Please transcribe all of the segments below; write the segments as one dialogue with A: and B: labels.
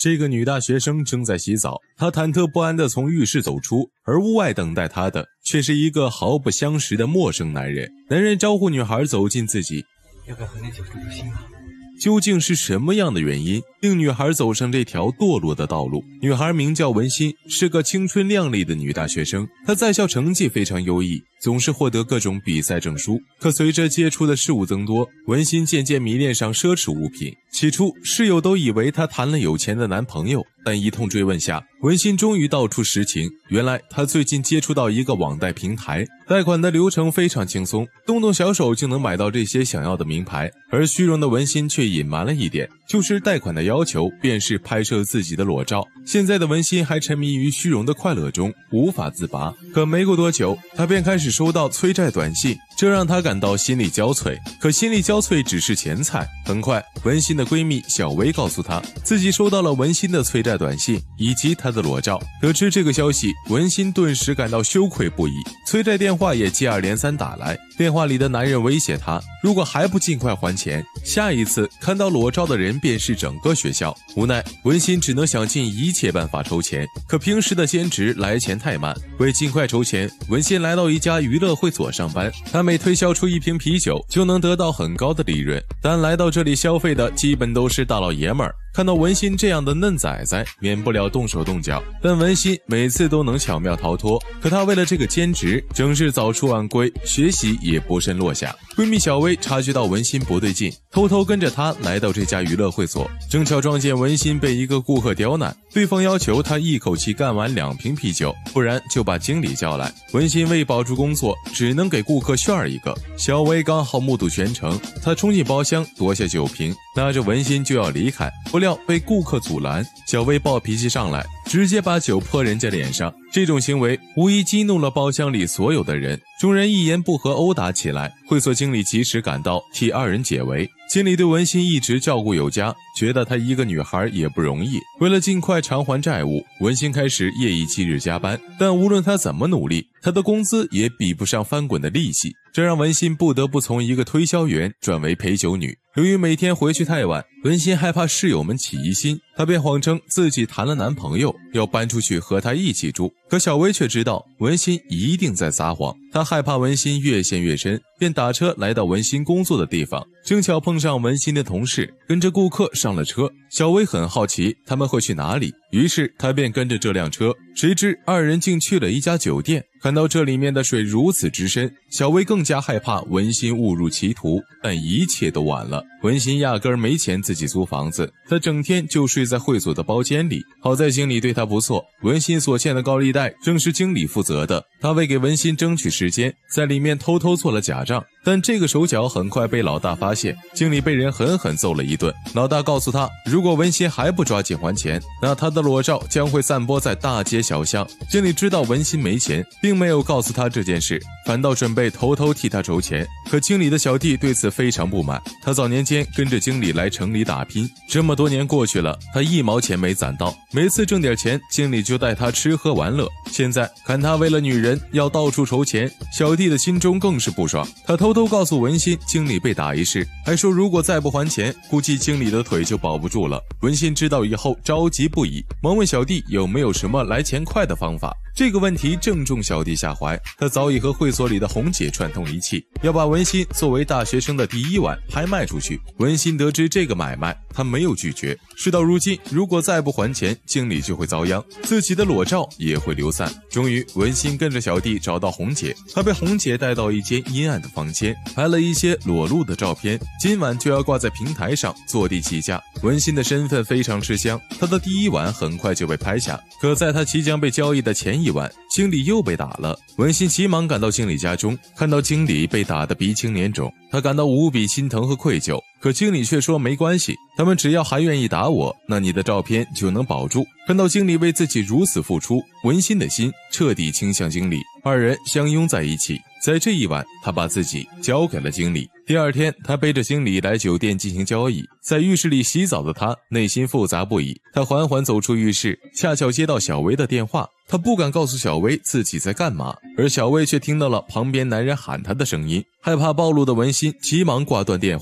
A: 这个女大学生正在洗澡，她忐忑不安地从浴室走出，而屋外等待她的却是一个毫不相识的陌生男人。男人招呼女孩走近自己，
B: 要不要和你走出流星啊？
A: 究竟是什么样的原因令女孩走上这条堕落的道路？女孩名叫文心，是个青春靓丽的女大学生。她在校成绩非常优异，总是获得各种比赛证书。可随着接触的事物增多，文心渐渐迷恋上奢侈物品。起初室友都以为她谈了有钱的男朋友，但一通追问下，文心终于道出实情。原来她最近接触到一个网贷平台，贷款的流程非常轻松，动动小手就能买到这些想要的名牌。而虚荣的文心却隐瞒了一点，就是贷款的要求便是拍摄自己的裸照。现在的文心还沉迷于虚荣的快乐中，无法自拔。可没过多久，她便开始收到催债短信，这让她感到心力交瘁。可心力交瘁只是前菜，很快文心的闺蜜小薇告诉她，自己收到了文心的催债短信以及她的裸照。得知这个消息，文心顿时感到羞愧不已，催债电话也接二连三打来。电话里的男人威胁她，如果还不尽快还钱，下一次看到裸照的人便是整个学校。无奈文心只能想尽一切办法筹钱，可平时的兼职来钱太慢。为尽快筹钱，文心来到一家娱乐会所上班，她每推销出一瓶啤酒就能得到很高的利润，但来到这里消费的基本都是大老爷们儿。看到文心这样的嫩崽崽，免不了动手动脚，但文心每次都能巧妙逃脱。可她为了这个兼职，整是早出晚归，学习也不慎落下。闺蜜小薇察觉到文心不对劲，偷偷跟着她来到这家娱乐会所，正巧撞见文心被一个顾客刁难，对方要求她一口气干完2瓶啤酒，不然就把经理叫来。文心为保住工作，只能给顾客炫一个。小薇刚好目睹全程，她冲进包厢夺下酒瓶，拿着文心就要离开，不料被顾客阻拦。小薇暴脾气上来，直接把酒泼人家脸上。这种行为无疑激怒了包厢里所有的人，众人一言不合殴打起来。会所经理及时赶到，替二人解围。经理对文心一直照顾有加，觉得她一个女孩也不容易。为了尽快偿还债务，文心开始夜以继日加班，但无论她怎么努力，她的工资也比不上翻滚的利息，这让文心不得不从一个推销员转为陪酒女。由于每天回去太晚，文心害怕室友们起疑心，她便谎称自己谈了男朋友，要搬出去和他一起住。可小薇却知道文心一定在撒谎，她害怕文心越陷越深，便打车来到文心工作的地方，正巧碰上文心的同事跟着顾客上了车。小薇很好奇他们会去哪里，于是她便跟着这辆车，谁知二人竟去了一家酒店。看到这里面的水如此之深，小薇更加害怕文心误入歧途，但一切都晚了。文心压根儿没钱自己租房子，她整天就睡在会所的包间里。好在经理对她不错，文心所欠的高利贷正是经理负责的。他为给文心争取时间，在里面偷偷做了假账，但这个手脚很快被老大发现，经理被人狠狠揍了一顿。老大告诉他，如果文心还不抓紧还钱，那他的裸照将会散播在大街小巷。经理知道文心没钱，并没有告诉他这件事，反倒准备偷偷替他筹钱。可经理的小弟对此非常不满，他早年间跟着经理来城里打拼，这么多年过去了，他1毛钱没攒到，每次挣点钱，经理就带他吃喝玩乐。现在看他为了女人要到处筹钱，小弟的心中更是不爽。他偷偷告诉文心经理被打一事，还说如果再不还钱，估计经理的腿就保不住了。文心知道以后着急不已，忙问小弟有没有什么来钱快的方法。这个问题正中小弟下怀，他早已和会所里的红姐串通一气，要把文心作为大学生的第1晚拍卖出去。文心得知这个买卖，他没有拒绝。事到如今，如果再不还钱，经理就会遭殃，自己的裸照也会流散。终于，文心跟着小弟找到红姐，他被红姐带到一间阴暗的房间，拍了一些裸露的照片，今晚就要挂在平台上，坐地起价。文心的身份非常吃香，他的第1晚很快就被拍下。可在他即将被交易的前1晚，经理又被打了。文心急忙赶到经理家中，看到经理被打得鼻青脸肿，他感到无比心疼和愧疚。可经理却说没关系，他们只要还愿意打我，那你的照片就能保住。看到经理为自己如此付出，文心的心彻底倾向经理，二人相拥在一起。在这一晚，他把自己交给了经理。第二天，他背着经理来酒店进行交易。在浴室里洗澡的他内心复杂不已，他缓缓走出浴室，恰巧接到小薇的电话。他不敢告诉小薇自己在干嘛，而小薇却听到了旁边男人喊他的声音。害怕暴露的文心急忙挂断电话，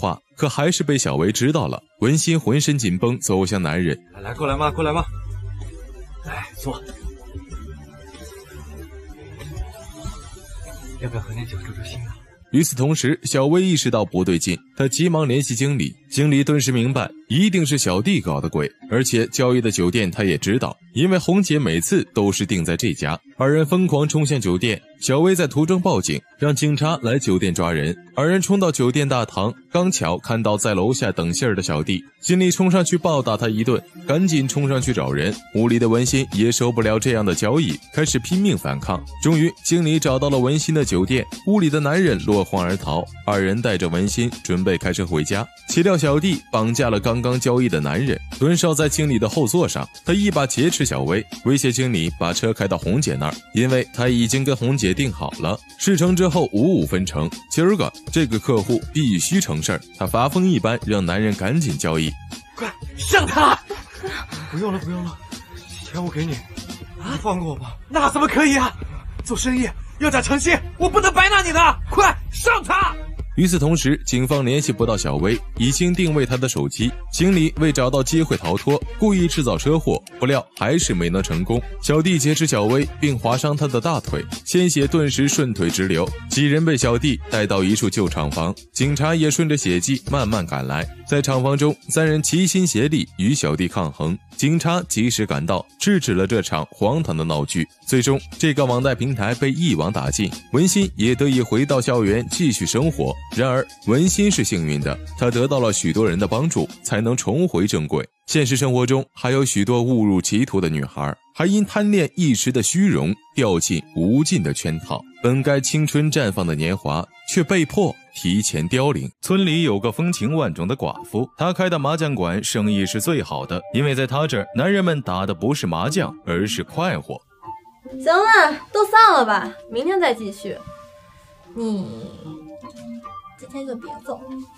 A: 可还是被小薇知道了。文心浑身紧绷，走向男人。
B: 来，过来嘛，过来嘛。来，坐。要不要喝点酒助助兴啊？
A: 与此同时，小薇意识到不对劲，她急忙联系经理，经理顿时明白，一定是小弟搞的鬼，而且交易的酒店他也知道，因为红姐每次都是订在这家。二人疯狂冲向酒店，小薇在途中报警，让警察来酒店抓人。二人冲到酒店大堂，刚巧看到在楼下等信儿的小弟，经理冲上去暴打他一顿，赶紧冲上去找人。屋里的文心也受不了这样的交易，开始拼命反抗。终于，经理找到了文心的酒店，屋里的男人落荒而逃。二人带着文心准备开车回家，岂料小弟绑架了刚刚交易的男人，蹲守在经理的后座上。他一把劫持小薇，威胁经理把车开到红姐那儿，因为他已经跟红姐定好了，事成之后55分成。今儿个这个客户必须成事儿，他发疯一般让男人赶紧交易。
B: 快上他！不用了，不用了，钱我给你，你放过我吧。那怎么可以啊？做生意要讲诚信，我不能白拿你的。快上他！
A: 与此同时，警方联系不到小薇，已经定位她的手机。经理为找到机会逃脱，故意制造车祸，不料还是没能成功。小弟劫持小薇，并划伤她的大腿，鲜血顿时顺腿直流。几人被小弟带到一处旧厂房，警察也顺着血迹慢慢赶来。在厂房中，三人齐心协力与小弟抗衡。警察及时赶到，制止了这场荒唐的闹剧。最终，这个网贷平台被一网打尽，文心也得以回到校园继续生活。然而，文心是幸运的，她得到了许多人的帮助，才能重回正轨。现实生活中，还有许多误入歧途的女孩，还因贪恋一时的虚荣，掉进无尽的圈套。本该青春绽放的年华，却被迫提前凋零。村里有个风情万种的寡妇，她开的麻将馆生意是最好的，因为在她这儿，男人们打的不是麻将，而是快活。
C: 行了，都散了吧，明天再继续。你今天就别走。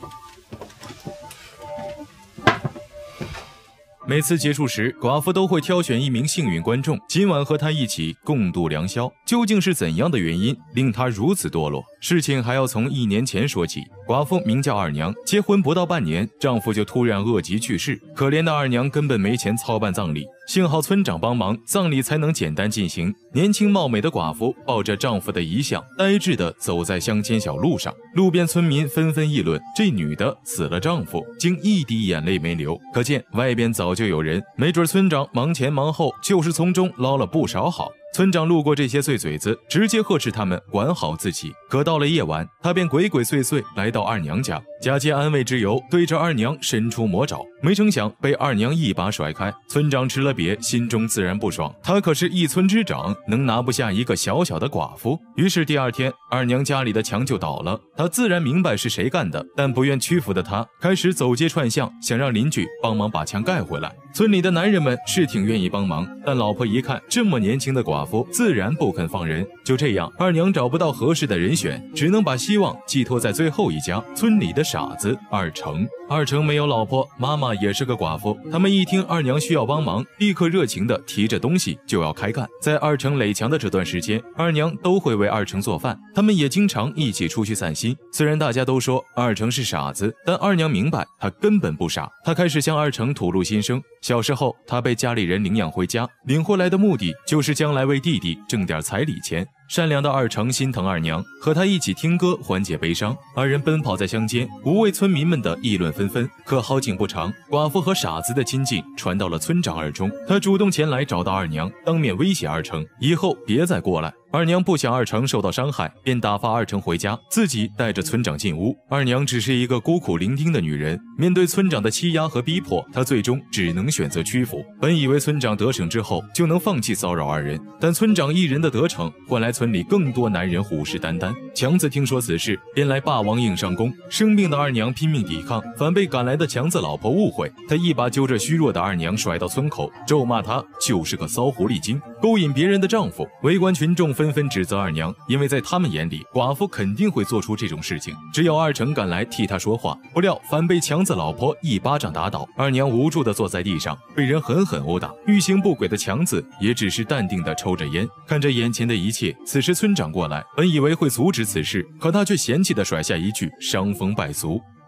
A: 每次结束时，寡妇都会挑选一名幸运观众，今晚和她一起共度良宵。究竟是怎样的原因令她如此堕落？事情还要从1年前说起。寡妇名叫二娘，结婚不到半年，丈夫就突然恶疾去世。可怜的二娘根本没钱操办葬礼，幸好村长帮忙，葬礼才能简单进行。年轻貌美的寡妇抱着丈夫的遗像，呆滞地走在乡间小路上。路边村民纷纷议论，这女的死了丈夫，竟一滴眼泪没流，可见外边早就有人。没准村长忙前忙后，就是从中捞了不少好。村长路过这些碎嘴子，直接呵斥他们管好自己。可到了夜晚，他便鬼鬼祟祟来到二娘家，假借安慰之由，对着二娘伸出魔爪。没成想被二娘一把甩开。村长吃了瘪，心中自然不爽，他可是一村之长，能拿不下一个小小的寡妇。于是第二天，二娘家里的墙就倒了，他自然明白是谁干的，但不愿屈服的他开始走街串巷，想让邻居帮忙把墙盖回来。村里的男人们是挺愿意帮忙，但老婆一看这么年轻的寡妇，自然不肯放人。就这样，二娘找不到合适的人选，只能把希望寄托在最后一家，村里的傻子二成。二成没有老婆，妈妈也是个寡妇。他们一听二娘需要帮忙，立刻热情地提着东西就要开干。在二成垒墙的这段时间，二娘都会为二成做饭，他们也经常一起出去散心。虽然大家都说二成是傻子，但二娘明白他根本不傻。她开始向二成吐露心声。小时候，他被家里人领养回家，领回来的目的就是将来为弟弟挣点彩礼钱。善良的二成心疼二娘，和他一起听歌缓解悲伤。二人奔跑在乡间，无畏村民们的议论纷纷。可好景不长，寡妇和傻子的亲近传到了村长耳中，他主动前来找到二娘，当面威胁二成，以后别再过来。二娘不想二成受到伤害，便打发二成回家，自己带着村长进屋。二娘只是一个孤苦伶仃的女人，面对村长的欺压和逼迫，她最终只能选择屈服。本以为村长得逞之后就能放弃骚扰二人，但村长一人的得逞换来村里更多男人虎视眈眈。强子听说此事，便来霸王硬上弓。生病的二娘拼命抵抗，反被赶来的强子老婆误会，他一把揪着虚弱的二娘甩到村口，咒骂她就是个骚狐狸精，勾引别人的丈夫。围观群众纷纷指责二娘，因为在他们眼里，寡妇肯定会做出这种事情。只有二成赶来替她说话，不料反被强子老婆一巴掌打倒。二娘无助地坐在地上，被人狠狠殴打。欲行不轨的强子也只是淡定地抽着烟，看着眼前的一切。此时村长过来，本以为会阻止此事，可他却嫌弃地甩下一句伤风败俗。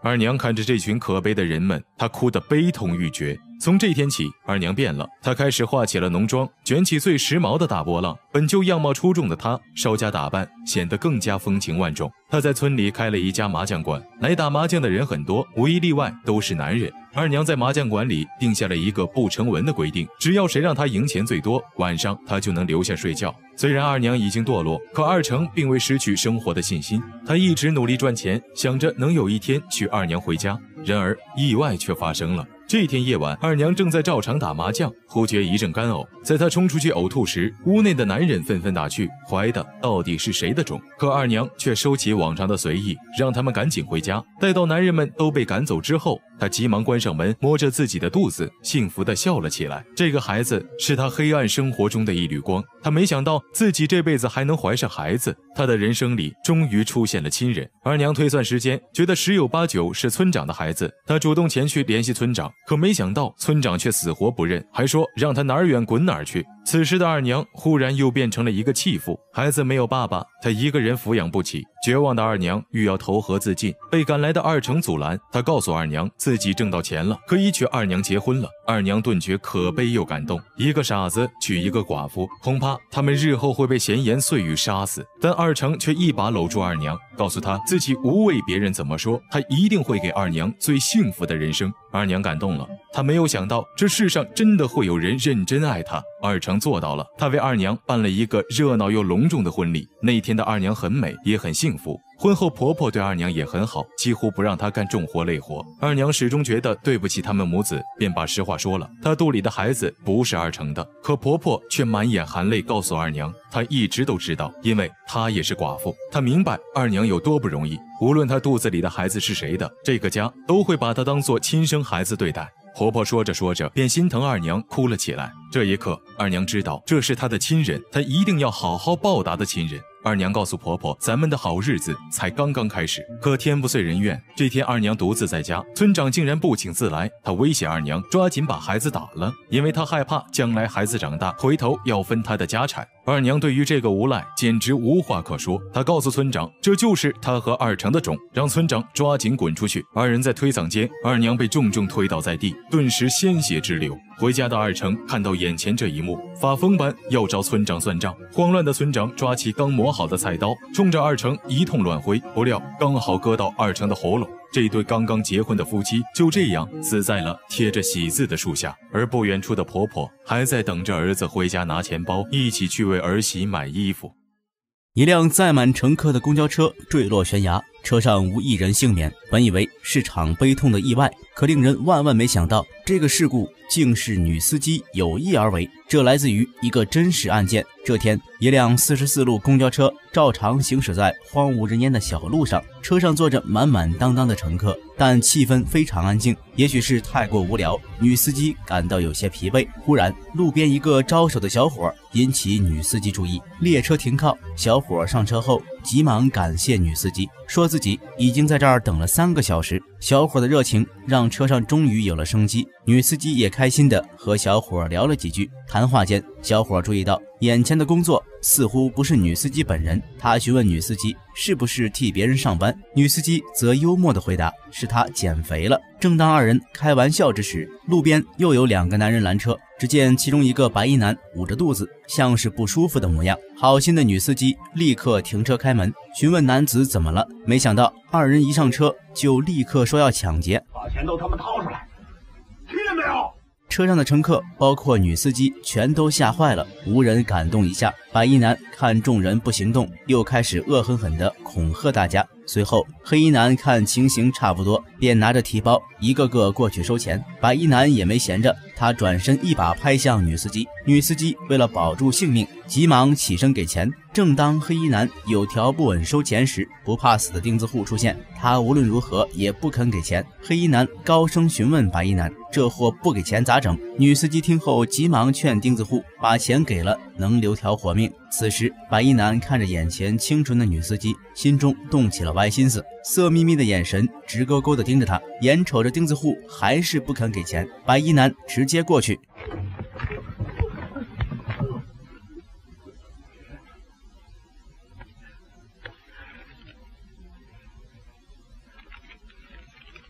A: 二娘看着这群可悲的人们，她哭得悲痛欲绝。从这天起，二娘变了，她开始化起了浓妆，卷起最时髦的大波浪。本就样貌出众的她，稍加打扮，显得更加风情万种。她在村里开了一家麻将馆，来打麻将的人很多，无一例外都是男人。二娘在麻将馆里定下了一个不成文的规定，只要谁让她赢钱最多，晚上她就能留下睡觉。虽然二娘已经堕落，可二成并未失去生活的信心，他一直努力赚钱，想着能有一天娶二娘回家。然而意外却发生了。这天夜晚，二娘正在照常打麻将，忽觉一阵干呕。在她冲出去呕吐时，屋内的男人纷纷打趣，怀的到底是谁的种？可二娘却收起往常的随意，让他们赶紧回家。待到男人们都被赶走之后，她急忙关上门，摸着自己的肚子，幸福地笑了起来。这个孩子是她黑暗生活中的一缕光。她没想到自己这辈子还能怀上孩子，她的人生里终于出现了亲人。二娘推算时间，觉得10有8九是村长的孩子。她主动前去联系村长，可没想到村长却死活不认，还说让她哪儿远滚哪儿去。此时的二娘忽然又变成了一个弃妇，孩子没有爸爸，她一个人抚养不起。绝望的二娘欲要投河自尽，被赶来的二成阻拦。他告诉二娘自己挣到钱了，可以娶二娘结婚了。二娘顿觉可悲又感动，一个傻子娶一个寡妇，恐怕他们日后会被闲言碎语杀死。但二成却一把搂住二娘，告诉她自己无畏别人怎么说，他一定会给二娘最幸福的人生。二娘感动了，她没有想到这世上真的会有人认真爱她。二成做到了，他为二娘办了一个热闹又隆重的婚礼。那天的二娘很美，也很幸福。婚后婆婆对二娘也很好，几乎不让她干重活累活。二娘始终觉得对不起他们母子，便把实话说了，她肚里的孩子不是二成的。可婆婆却满眼含泪告诉二娘，她一直都知道，因为她也是寡妇。她明白二娘有多不容易，无论她肚子里的孩子是谁的，这个家都会把她当作亲生孩子对待。婆婆说着说着便心疼二娘，哭了起来。这一刻，二娘知道这是她的亲人，她一定要好好报答的亲人。二娘告诉婆婆，咱们的好日子才刚刚开始。可天不遂人愿，这天二娘独自在家，村长竟然不请自来。他威胁二娘抓紧把孩子打了，因为他害怕将来孩子长大回头要分他的家产。二娘对于这个无赖简直无话可说，她告诉村长，这就是她和二成的种，让村长抓紧滚出去。二人在推搡间，二娘被重重推倒在地，顿时鲜血直流。回家的二成看到眼前这一幕，发疯般要找村长算账。慌乱的村长抓起刚磨好的菜刀，冲着二成一通乱挥，不料刚好割到二成的喉咙。这对刚刚结婚的夫妻就这样死在了贴着喜字的树下，而不远处的婆婆还在等着儿子回家拿钱包，一起去为儿媳买衣服。
D: 一辆载满乘客的公交车坠落悬崖，车上无一人幸免。本以为是场悲痛的意外，可令人万万没想到，这个事故竟是女司机有意而为。这来自于一个真实案件。这天，一辆44路公交车照常行驶在荒无人烟的小路上，车上坐着满满当当的乘客，但气氛非常安静。也许是太过无聊，女司机感到有些疲惫。忽然，路边一个招手的小伙引起女司机注意，列车停靠，小伙上车后急忙感谢女司机，说自己已经在这儿等了3个小时。小伙的热情让车上终于有了生机，女司机也开心地和小伙聊了几句。谈话间，小伙注意到眼前的工作似乎不是女司机本人，他询问女司机是不是替别人上班，女司机则幽默地回答是她减肥了。正当二人开玩笑之时，路边又有2个男人拦车，只见其中一个白衣男捂着肚子，像是不舒服的模样。好心的女司机立刻停车开门，询问男子怎么了。没想到二人一上车就立刻说要抢劫，
B: 把钱都他妈掏出来，听见没有？
D: 车上的乘客包括女司机全都吓坏了，无人敢动一下。白衣男看众人不行动，又开始恶狠狠地恐吓大家。随后黑衣男看情形差不多，便拿着提包一个个过去收钱。白衣男也没闲着，他转身一把拍向女司机。女司机为了保住性命，急忙起身给钱。正当黑衣男有条不紊收钱时，不怕死的钉子户出现，他无论如何也不肯给钱。黑衣男高声询问白衣男，这货不给钱咋整？女司机听后急忙劝钉子户把钱给了，能留条活命。此时白衣男看着眼前清纯的女司机，心中动起了歪心思，色眯眯的眼神直勾勾地盯着她，眼瞅着钉子户还是不肯给钱，白衣男直接过去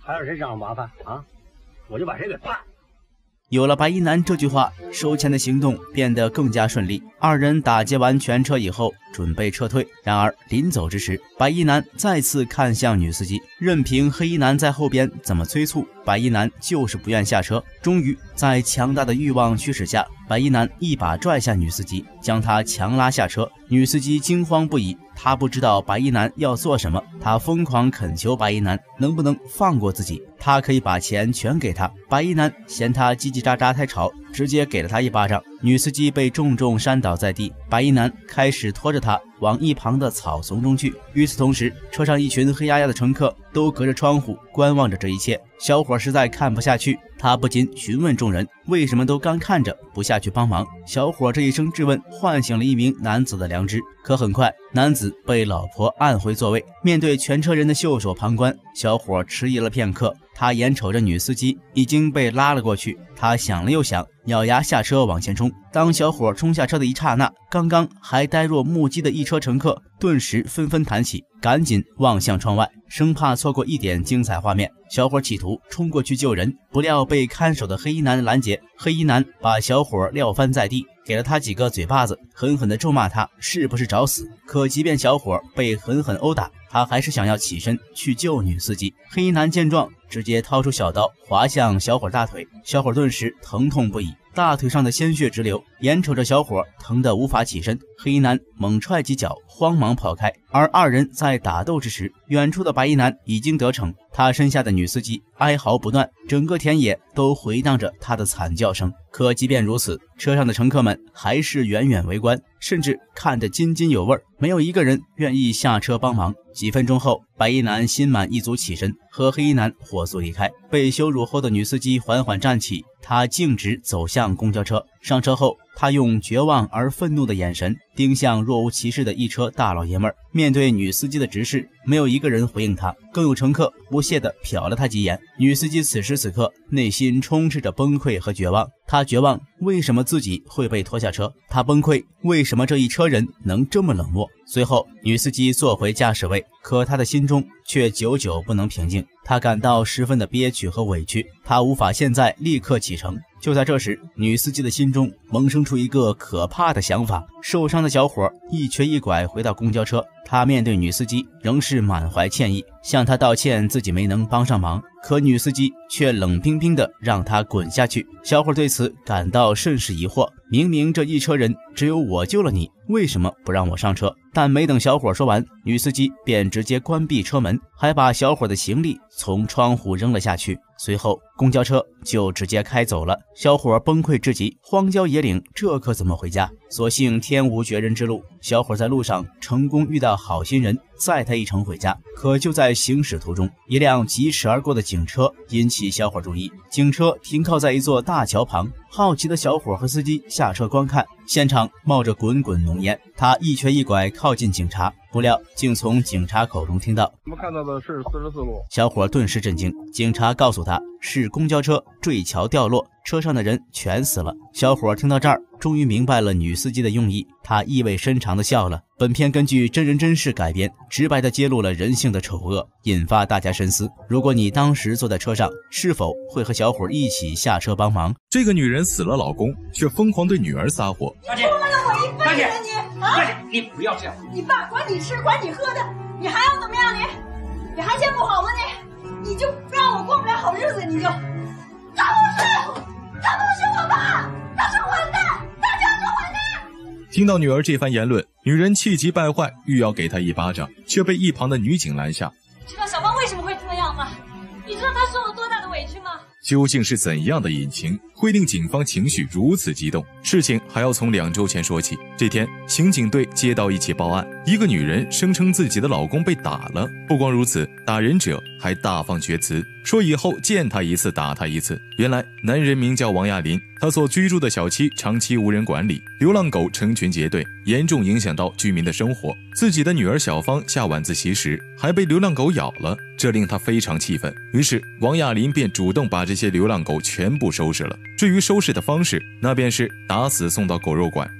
E: 还有谁找麻烦啊？我就把谁给办。
D: 有了白衣男这句话，收钱的行动变得更加顺利。二人打劫完全车以后，准备撤退。然而临走之时，白衣男再次看向女司机，任凭黑衣男在后边怎么催促，白衣男就是不愿下车。终于在强大的欲望驱使下，白衣男一把拽下女司机，将她强拉下车。女司机惊慌不已，她不知道白衣男要做什么，她疯狂恳求白衣男能不能放过自己，他可以把钱全给他。白衣男嫌他叽叽喳喳太吵，直接给了他一巴掌。女司机被重重扇倒在地，白衣男开始拖着她往一旁的草丛中去。与此同时，车上一群黑压压的乘客都隔着窗户观望着这一切。小伙实在看不下去，他不禁询问众人为什么都干看着不下去帮忙。小伙这一声质问唤醒了一名男子的良知，可很快男子被老婆按回座位。面对全车人的袖手旁观，小伙迟疑了片刻，他眼瞅着女司机已经被拉了过去，他想了又想，咬牙下车往前冲。当小伙冲下车的一刹那，刚刚还呆若木鸡的一车乘客顿时纷纷弹起，赶紧望向窗外，生怕错过一点精彩画面。小伙企图冲过去救人，不料被看守的黑衣男拦截。黑衣男把小伙撂翻在地，给了他几个嘴巴子，狠狠地咒骂他是不是找死。可即便小伙被狠狠殴打，他还是想要起身去救女司机。黑衣男见状，直接掏出小刀划向小伙大腿，小伙顿时疼痛不已，大腿上的鲜血直流。眼瞅着小伙疼得无法起身，黑衣男猛踹几脚，慌忙跑开。而二人在打斗之时，远处的白衣男已经得逞，他身下的女司机哀嚎不断，整个田野都回荡着他的惨叫声。可即便如此，车上的乘客们还是远远围观，甚至看得津津有味，没有一个人愿意下车帮忙。几分钟后，白衣男心满意足起身，和黑衣男火速离开。被羞辱后的女司机缓缓站起，她径直走向公交车。上车后，她用绝望而愤怒的眼神盯向若无其事的一车大老爷们儿。面对女司机的直视，没有一个人回应她，更有乘客不屑地瞟了她几眼。女司机此时此刻内心充斥着崩溃和绝望，她绝望为什么自己会被拖下车，她崩溃为什么这一车人能这么冷漠。随后，女司机坐回驾驶位，可她的心中却久久不能平静，她感到十分的憋屈和委屈，她无法现在立刻启程。就在这时，女司机的心中萌生出一个可怕的想法。受伤的小伙一瘸一拐回到公交车，他面对女司机仍是满怀歉意，向她道歉自己没能帮上忙，可女司机却冷冰冰的让他滚下去。小伙对此感到甚是疑惑，明明这一车人只有我救了你，为什么不让我上车？但没等小伙说完，女司机便直接关闭车门，还把小伙的行李从窗户扔了下去。随后公交车就直接开走了。小伙崩溃至极，荒郊野岭，这可怎么回家？所幸天无绝人之路，小伙在路上成功遇到好心人，载他一程回家。可就在行驶途中，一辆疾驰而过的警车引起小伙注意。警车停靠在一座大桥旁，好奇的小伙和司机下车观看，现场冒着滚滚浓烟。他一瘸一拐靠近警察，不料竟从警察口中听到：
F: 我们看到的是44路。
D: 小伙顿时震惊，警察告诉他是公交车坠桥掉落，车上的人全死了。小伙听到这儿，终于明白了女司机的用意，他意味深长地笑了。本片根据真人真事改编，直白地揭露了人性的丑恶，引发大家深思。如果你当时坐在车上，是否会和小伙一起下车帮忙？
A: 这个女人死了老公，却疯狂对女儿撒火。
G: 大姐，大姐，大姐，你不要这样！
H: 你爸管你吃管你喝的，你还要怎么样？你还嫌不好吗？你就让我过不了好日子，你就他不是我爸，他是混蛋，他就是混蛋！
A: 听到女儿这番言论，女人气急败坏，欲要给她一巴掌，却被一旁的女警拦下。
H: 你知道小芳为什么会这样吗？你知道她受了多大的委屈吗？
A: 究竟是怎样的隐情，会令警方情绪如此激动？事情还要从2周前说起。这天，刑警队接到一起报案，一个女人声称自己的老公被打了。不光如此，打人者还大放厥词，说以后见他一次打他一次。原来男人名叫王亚林，他所居住的小区长期无人管理，流浪狗成群结队，严重影响到居民的生活。自己的女儿小芳下晚自习时还被流浪狗咬了，这令他非常气愤。于是王亚林便主动把这些流浪狗全部收拾了。至于收拾的方式，那便是打死送到狗肉馆，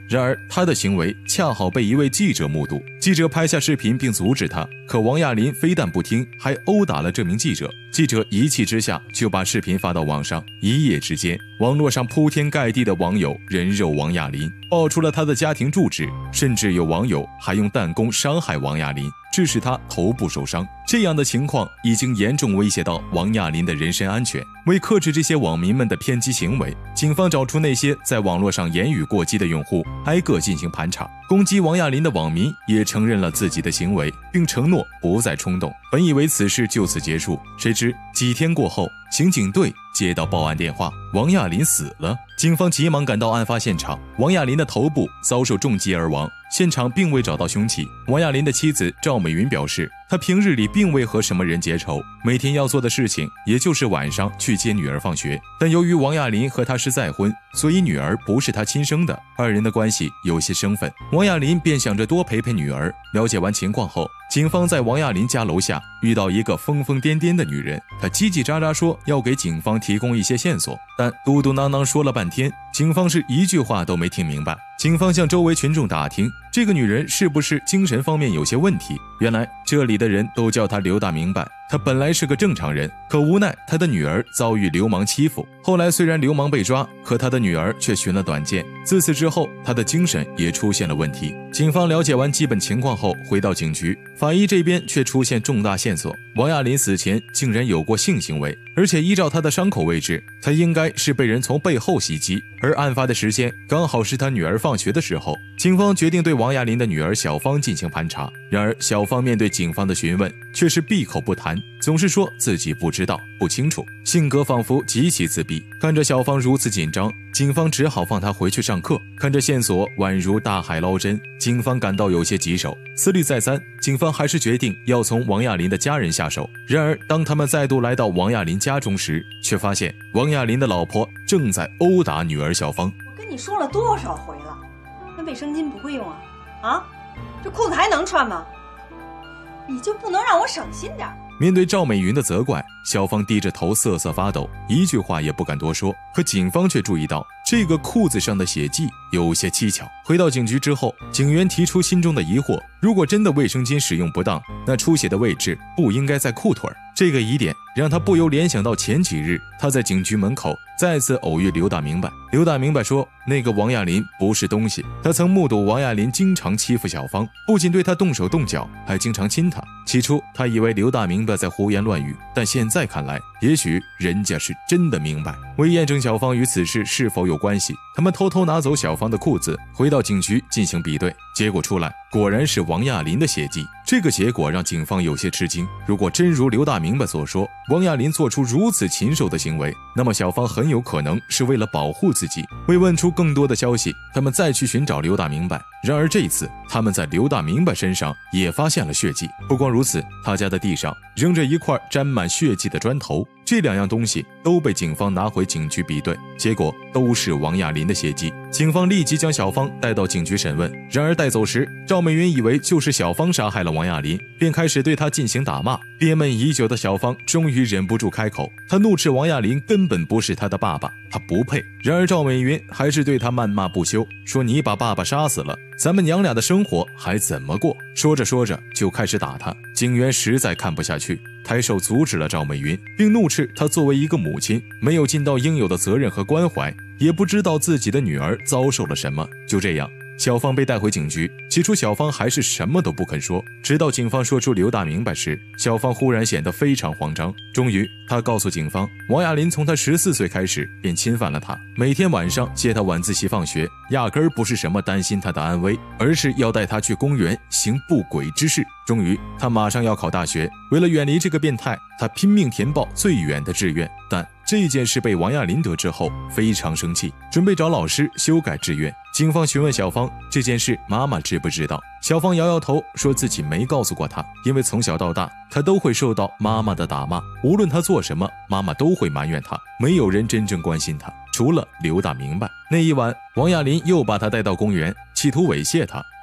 A: 然而他的行为恰好被一位记者目睹，记者拍下视频并阻止他，可王亚林非但不听，还殴打了这名记者。记者一气之下就把视频发到网上，一夜之间，网络上铺天盖地的网友人肉王亚林，爆出了他的家庭住址，甚至有网友还用弹弓伤害王亚林，致使他头部受伤。这样的情况已经严重威胁到王亚林的人身安全。为克制这些网民们的偏激行为，警方找出那些在网络上言语过激的用户，挨个进行盘查。攻击王亚林的网民也承认了自己的行为，并承诺不再冲动。本以为此事就此结束，谁知几天过后，刑警队接到报案电话，王亚林死了。警方急忙赶到案发现场，王亚林的头部遭受重击而亡，现场并未找到凶器。王亚林的妻子赵美云表示，她平日里并未和什么人结仇，每天要做的事情也就是晚上去接女儿放学。但由于王亚林和她是再婚，所以女儿不是他亲生的，二人的关系有些生分。王亚林便想着多陪陪女儿。了解完情况后，警方在王亚林家楼下遇到一个疯疯癫癫的女人，她叽叽喳喳说要给警方提供一些线索，但嘟嘟囔囔说了半天，警方是一句话都没听明白。警方向周围群众打听，这个女人是不是精神方面有些问题。原来这里的人都叫她刘大明白，她本来是个正常人，可无奈她的女儿遭遇流氓欺负，后来虽然流氓被抓，可她的女儿却寻了短见，自此之后她的精神也出现了问题。警方了解完基本情况后回到警局，法医这边却出现重大线索，王亚林死前竟然有过性行为，而且依照他的伤口位置，他应该是被人从背后袭击，而案发的时间刚好是他女儿放学的时候。警方决定对王亚林的女儿小芳进行盘查，然而小芳面对警方的询问却是闭口不谈，总是说自己不知道不清楚，性格仿佛极其自闭。看着小芳如此紧张，警方只好放她回去上课。看着线索宛如大海捞针，警方感到有些棘手。思虑再三，警方还是决定要从王亚林的家人下手。然而当他们再度来到王亚林家中时，却发现王亚林的老婆正在殴打女儿小芳。
H: 我跟你说了多少回了，那卫生巾不会用啊？啊，这裤子还能穿吗？你就不能让我省心点？
A: 面对赵美云的责怪，小芳低着头瑟瑟发抖，一句话也不敢多说。可警方却注意到这个裤子上的血迹有些蹊跷。回到警局之后，警员提出心中的疑惑，如果真的卫生巾使用不当，那出血的位置不应该在裤腿。这个疑点让他不由联想到前几日他在警局门口再次偶遇刘大明白。刘大明白说，那个王亚林不是东西，他曾目睹王亚林经常欺负小芳，不仅对他动手动脚，还经常亲她。起初他以为刘大明白在胡言乱语，但现在看来，也许人家是真的明白。为验证小芳与此事是否有关系，他们偷偷拿走小芳的裤子，回到警局进行比对，结果出来果然是王亚林的血迹。这个结果让警方有些吃惊，如果真如刘大明白所说，王亚林做出如此禽兽的行为，那么小芳很有可能是为了保护自己。为问出更多的消息，他们再去寻找刘大明白。然而这一次，他们在刘大明白身上也发现了血迹。不光如此，他家的地上扔着一块沾满血迹的砖头，这两样东西都被警方拿回警局比对，结果都是王亚林的血迹。警方立即将小芳带到警局审问，然而带走时，赵美云以为就是小芳杀害了王亚林，便开始对他进行打骂。憋闷已久的小芳终于忍不住开口，她怒斥王亚林根本不是她的爸爸，他不配。然而赵美云还是对他谩骂不休，说你把爸爸杀死了，咱们娘俩的生活还怎么过？说着说着就开始打他。警员实在看不下去，抬手阻止了赵美云，并怒斥她作为一个母亲，没有尽到应有的责任和关怀，也不知道自己的女儿遭受了什么。就这样，小芳被带回警局。起初小芳还是什么都不肯说，直到警方说出刘大明白时，小芳忽然显得非常慌张。终于她告诉警方，王亚林从她14岁开始便侵犯了她，每天晚上接她晚自习放学，压根儿不是什么担心她的安危，而是要带她去公园行不轨之事。终于她马上要考大学，为了远离这个变态，她拼命填报最远的志愿。但这件事被王亚林得知后非常生气，准备找老师修改志愿。警方询问小芳这件事妈妈知不知道，小芳摇摇头，说自己没告诉过她，因为从小到大她都会受到妈妈的打骂，无论她做什么，妈妈都会埋怨她，没有人真正关心她，除了刘大明白。那一晚，王亚林又把她带到公园，企图猥亵她。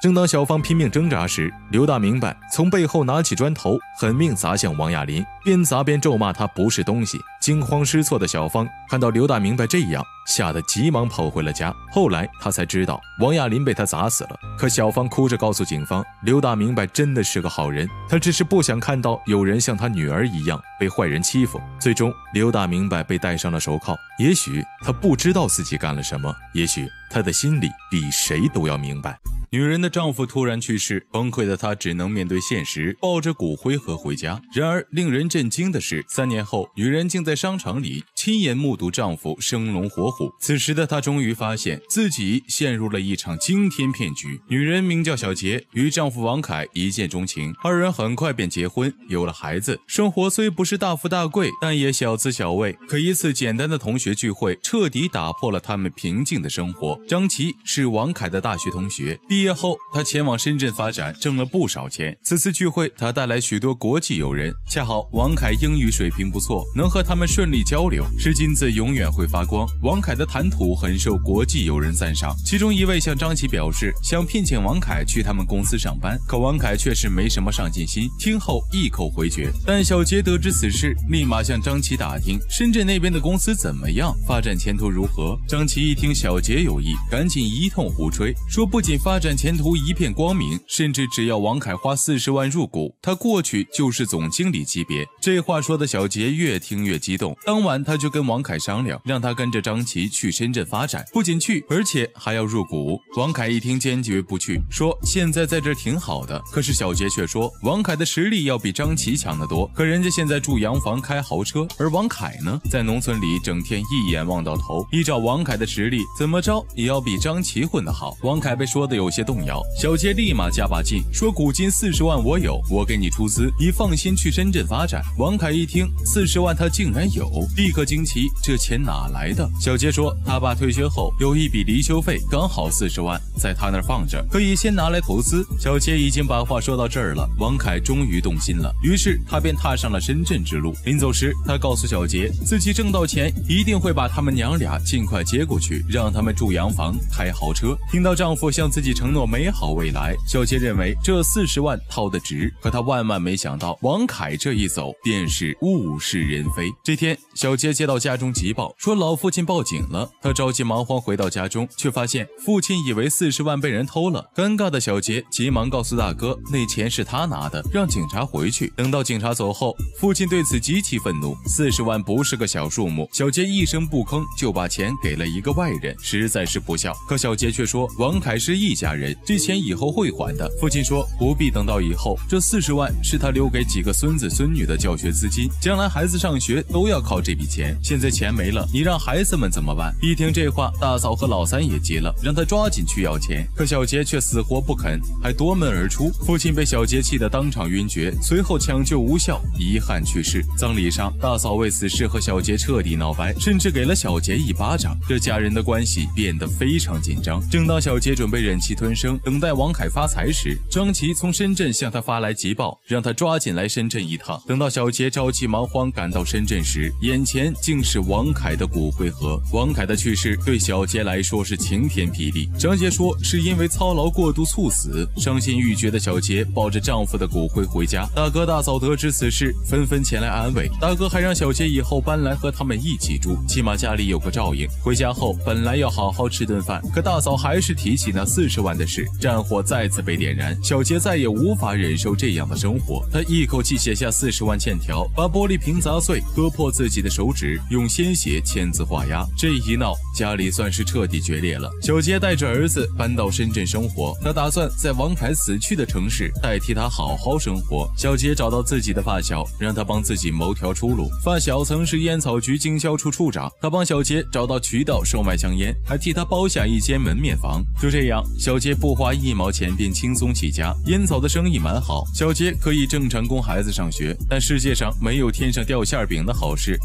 A: 正当小芳拼命挣扎时，刘大明白从背后拿起砖头狠命砸向王亚林，边砸边咒骂他不是东西。惊慌失措的小芳看到刘大明白这样，吓得急忙跑回了家。后来他才知道王亚林被他砸死了，可小芳哭着告诉警方，刘大明白真的是个好人，他只是不想看到有人像他女儿一样被坏人欺负。最终刘大明白被戴上了手铐，也许他不知道自己干了什么，也许他的心里比谁都要明白。女人的丈夫突然去世，崩溃的她只能面对现实，抱着骨灰盒回家。然而令人震惊的是，3年后，女人竟在商场里亲眼目睹丈夫生龙活虎。此时的她终于发现自己陷入了一场惊天骗局。女人名叫小杰，与丈夫王凯一见钟情，二人很快便结婚，有了孩子。生活虽不是大富大贵，但也小滋小味。可一次简单的同学聚会，彻底打破了他们平静的生活。张琪是王凯的大学同学，毕业后他前往深圳发展，挣了不少钱。此次聚会他带来许多国际友人，恰好王凯英语水平不错，能和他们顺利交流。是金子永远会发光，王凯的谈吐很受国际友人赞赏。其中一位向张琪表示想聘请王凯去他们公司上班，可王凯却是没什么上进心，听后一口回绝。但小杰得知此事，立马向张琪打听深圳那边的公司怎么样，发展前途如何。张琪一听小杰有意，赶紧一通胡吹，说不仅发展前途一片光明，甚至只要王凯花40万入股，他过去就是总经理级别。这话说的小杰越听越激动，当晚他就跟王凯商量，让他跟着张琪去深圳发展，不仅去，而且还要入股。王凯一听坚决不去，说现在在这儿挺好的。可是小杰却说王凯的实力要比张琪强得多，可人家现在住洋房开豪车，而王凯呢，在农村里整天一眼望到头，依照王凯的实力，怎么着也要比张琪混得好。王凯被说的有些动摇，小杰立马加把劲，说股金40万我有，我给你出资，你放心去深圳发展。王凯一听40万他竟然有，立刻惊奇，这钱哪来的？小杰说他爸退学后有一笔离休费，刚好40万，在他那儿放着，可以先拿来投资。小杰已经把话说到这儿了，王凯终于动心了，于是他便踏上了深圳之路。临走时他告诉小杰，自己挣到钱一定会把他们娘俩尽快接过去，让他们住洋房开豪车。听到丈夫向自己承诺美好未来，小杰认为这40万掏得值，可他万万没想到王凯这一走便是物是人非。这天小杰接到家中急报，说老父亲报警了。他着急忙慌回到家中，却发现父亲以为40万被人偷了。尴尬的小杰急忙告诉大哥，那钱是他拿的，让警察回去。等到警察走后，父亲对此极其愤怒，40万不是个小数目。小杰一声不吭就把钱给了一个外人，实在是不孝。可小杰却说王凯是一家人，这钱以后会还的。父亲说不必等到以后，这40万是他留给几个孙子孙女的教学资金，将来孩子上学都要靠这笔钱，现在钱没了，你让孩子们怎么办？一听这话，大嫂和老三也急了，让他抓紧去要钱。可小杰却死活不肯，还夺门而出。父亲被小杰气得当场晕厥，随后抢救无效，遗憾去世。葬礼上，大嫂为此事和小杰彻底闹掰，甚至给了小杰一巴掌，这家人的关系变得非常紧张。正当小杰准备忍气吞声，等待王凯发财时，张琪从深圳向他发来急报，让他抓紧来深圳一趟。等到小杰着急忙慌赶到深圳时，眼前竟是王凯的骨灰盒。王凯的去世对小杰来说是晴天霹雳。张杰说是因为操劳过度猝死。伤心欲绝的小杰抱着丈夫的骨灰回家，大哥大嫂得知此事，纷纷前来安慰。大哥还让小杰以后搬来和他们一起住，起码家里有个照应。回家后本来要好好吃顿饭，可大嫂还是提起那40万的事，战火再次被点燃。小杰再也无法忍受这样的生活，他一口气写下40万欠条，把玻璃瓶砸碎，割破自己的手指，用鲜血签字画押。这一闹，家里算是彻底决裂了。小杰带着儿子搬到深圳生活，他打算在王凯死去的城市代替他好好生活。小杰找到自己的发小，让他帮自己谋条出路。发小曾是烟草局经销处处长，他帮小杰找到渠道售卖香烟，还替他包下一间门面房。就这样，小杰不花1毛钱便轻松起家，烟草的生意蛮好，小杰可以正常供孩子上学。但世界上没有天上掉馅饼的好事，发小多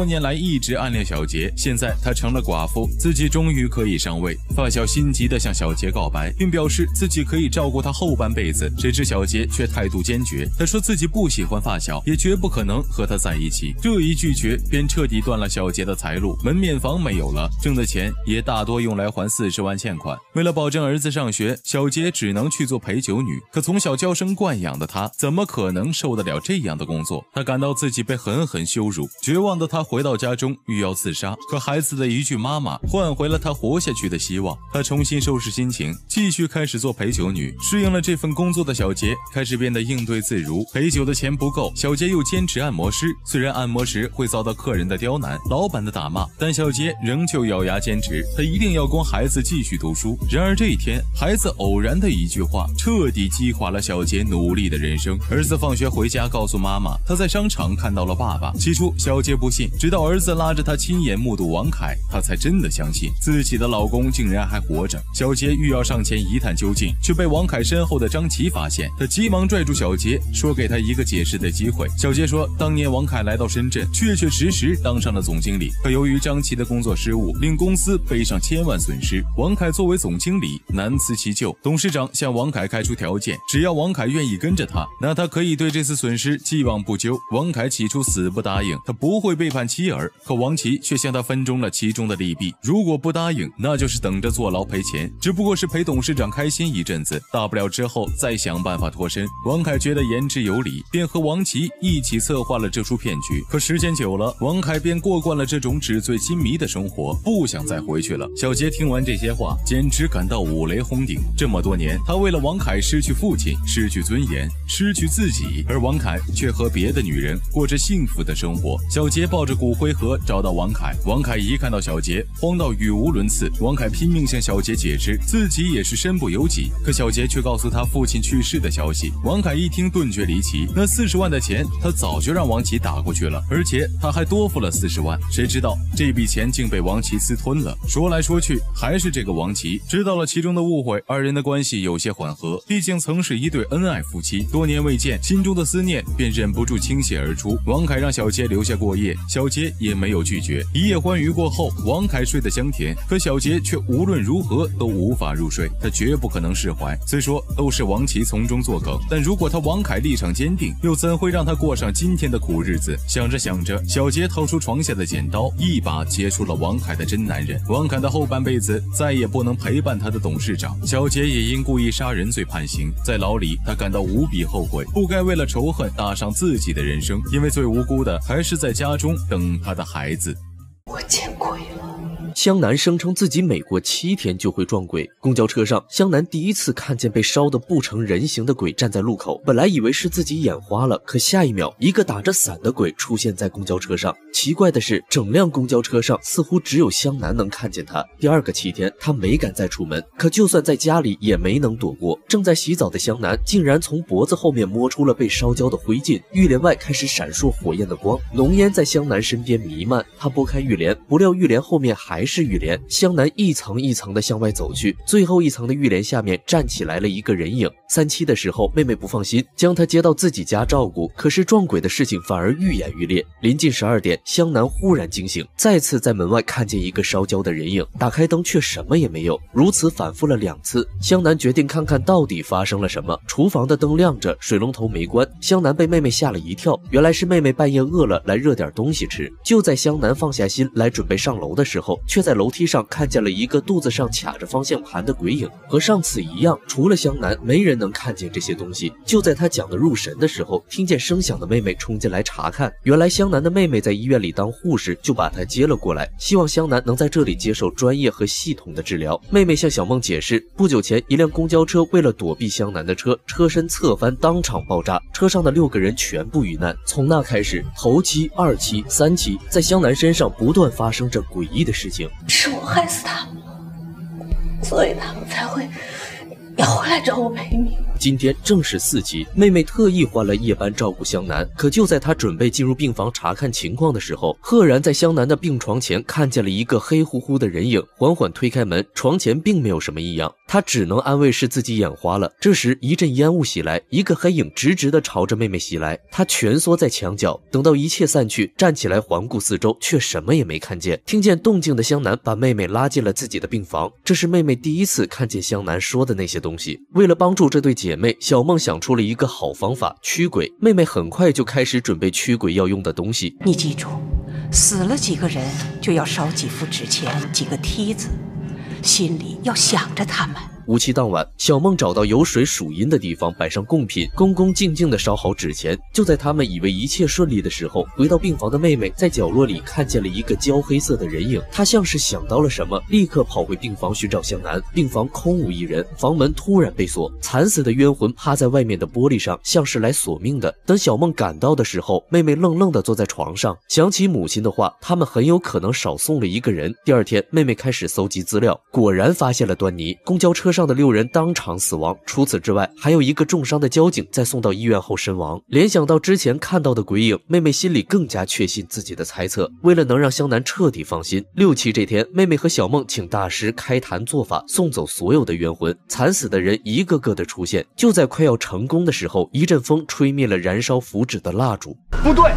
A: 多年来一直暗恋小杰，现在他成了寡妇，自己终于可以上位。发小心急地向小杰告白，并表示自己可以照顾他后半辈子。谁知小杰却态度坚决，他说自己不喜欢发小，也绝不可能和他在一起。这一拒绝便彻底断了小杰的财路，门面房没有了，挣的钱也大多用来还40万欠款。为了保证儿子上学，小杰只能去做陪酒女。可从小娇生惯养的他，怎么可能受得了这样的工作？他感到自己被狠狠羞辱，绝望的他回到家中欲要自杀，可孩子的一句妈妈换回了他活下去的希望。他重新收拾心情，继续开始做陪酒女。适应了这份工作的小杰开始变得应对自如。陪酒的钱不够，小杰又兼职按摩师，虽然按摩时会遭到客人的刁难、老板的打骂，但小杰仍旧咬牙坚持，他一定要供孩子继续读书。然而这一天，孩子偶然的一句话彻底击垮了小杰努力的人生。儿子放学回家告诉妈妈，他在商场看到了爸爸。起初小杰不信，直到儿子拉着他亲眼目睹王凯，他才真的相信自己的老公竟然还活着。小杰欲要上前一探究竟，却被王凯身后的张琪发现。他急忙拽住小杰，说给他一个解释的机会。小杰说，当年王凯来到深圳，确确实实当上了总经理，可由于张琪的工作失误，令公司背上千万损失。王凯作为总经理难辞其咎，董事长向王凯开出条件，只要王凯愿意跟着他，那他可以对这次损失既往不咎。王凯起初死不答应，他不会背叛妻儿，可王琦却向他分中了其中的利弊。如果不答应，那就是等着坐牢赔钱，只不过是陪董事长开心一阵子，大不了之后再想办法脱身。王凯觉得言之有理，便和王琦一起策划了这出骗局。可时间久了，王凯便过惯了这种纸醉金迷的生活，不想再回去了。小杰听完这些话，简直感到五雷轰顶。这么多年，他为了王凯失去父亲，失去尊严，失去自己，而王凯却和别的女人过着幸福的生活。小杰抱着骨灰盒找到王凯，王凯一看到小杰，慌到语无伦次。王凯拼命向小杰解释自己也是身不由己，可小杰却告诉他父亲去世的消息。王凯一听顿觉离奇，那40万的钱他早就让王琦打过去了，而且他还多付了40万。谁知道这笔钱竟被王琦私吞了。说来说去还是这个王琦知道了其中的误会，二人的关系有些缓和，毕竟曾是一对恩爱夫妻，多年未见，心中的思念便忍不住倾泻而出。王凯让小杰留下过夜，小杰也没有拒绝。一夜欢愉过后，王凯睡得香甜，可小杰却无论如何都无法入睡，他绝不可能释怀。虽说都是王琦从中作梗，但如果他王凯立场坚定，又怎会让他过上今天的苦日子？想着想着，小杰掏出床下的剪刀，一把结束了王凯的真男人。王凯的后半辈子再也不能陪伴他的董事长，小杰也因故意杀人罪判刑。在牢里，他感到无比后悔，不该为了仇恨搭上自己的人生，因为最无辜的还是在家中等他的孩子。
I: 我见鬼了！
J: 湘南声称自己每过7天就会撞鬼。公交车上，湘南第一次看见被烧得不成人形的鬼站在路口，本来以为是自己眼花了，可下一秒，一个打着伞的鬼出现在公交车上。奇怪的是，整辆公交车上似乎只有湘南能看见他。第二个7天，他没敢再出门，可就算在家里也没能躲过。正在洗澡的湘南竟然从脖子后面摸出了被烧焦的灰烬，浴帘外开始闪烁火焰的光，浓烟在湘南身边弥漫。他拨开浴帘，不料浴帘后面还是浴帘。湘南一层一层的向外走去，最后一层的浴帘下面站起来了一个人影。3期的时候，妹妹不放心，将他接到自己家照顾，可是撞鬼的事情反而愈演愈烈。临近12点，湘南忽然惊醒，再次在门外看见一个烧焦的人影，打开灯却什么也没有。如此反复了2次，湘南决定看看到底发生了什么。厨房的灯亮着，水龙头没关，湘南被妹妹吓了一跳，原来是妹妹半夜饿了，来热点东西吃。就在湘南放下心来准备上楼的时候，却在楼梯上看见了一个肚子上卡着方向盘的鬼影。和上次一样，除了湘南，没人能看见这些东西。就在他讲得入神的时候，听见声响的妹妹冲进来查看。原来湘南的妹妹在医院里当护士，就把他接了过来，希望湘南能在这里接受专业和系统的治疗。妹妹向小梦解释，不久前一辆公交车为了躲避湘南的车，车身侧翻当场爆炸，车上的6个人全部遇难。从那开始，头七、2期、3期，在湘南身上不断发生着诡异的事情。
I: 是我害死他们，所以他们才会要回来找我赔命。
J: 今天正是4期，妹妹特意换了夜班照顾湘南，可就在她准备进入病房查看情况的时候，赫然在湘南的病床前看见了一个黑乎乎的人影，缓缓推开门，床前并没有什么异样。 他只能安慰是自己眼花了。这时一阵烟雾袭来，一个黑影直直地朝着妹妹袭来，他蜷缩在墙角，等到一切散去，站起来环顾四周，却什么也没看见。听见动静的湘南把妹妹拉进了自己的病房，这是妹妹第一次看见湘南说的那些东西。为了帮助这对姐妹，小梦想出了一个好方法，驱鬼。妹妹很快就开始准备驱鬼要用的东西。
K: 你记住，死了几个人就要烧几副纸钱，几个梯子，心里要想着他们。
J: 无期当晚，小梦找到有水属阴的地方，摆上贡品，恭恭敬敬地烧好纸钱。就在他们以为一切顺利的时候，回到病房的妹妹在角落里看见了一个焦黑色的人影，她像是想到了什么，立刻跑回病房寻找湘南。病房空无一人，房门突然被锁，惨死的冤魂趴在外面的玻璃上，像是来索命的。等小梦赶到的时候，妹妹愣愣地坐在床上，想起母亲的话，他们很有可能少送了一个人。第二天，妹妹开始搜集资料，果然发现了端倪。公交车上的6人当场死亡，除此之外，还有一个重伤的交警在送到医院后身亡。联想到之前看到的鬼影，妹妹心里更加确信自己的猜测。为了能让湘南彻底放心，6期这天，妹妹和小梦请大师开坛做法，送走所有的冤魂。惨死的人一个个的出现，就在快要成功的时候，一阵风吹灭了燃烧符纸的蜡烛。
G: 不对，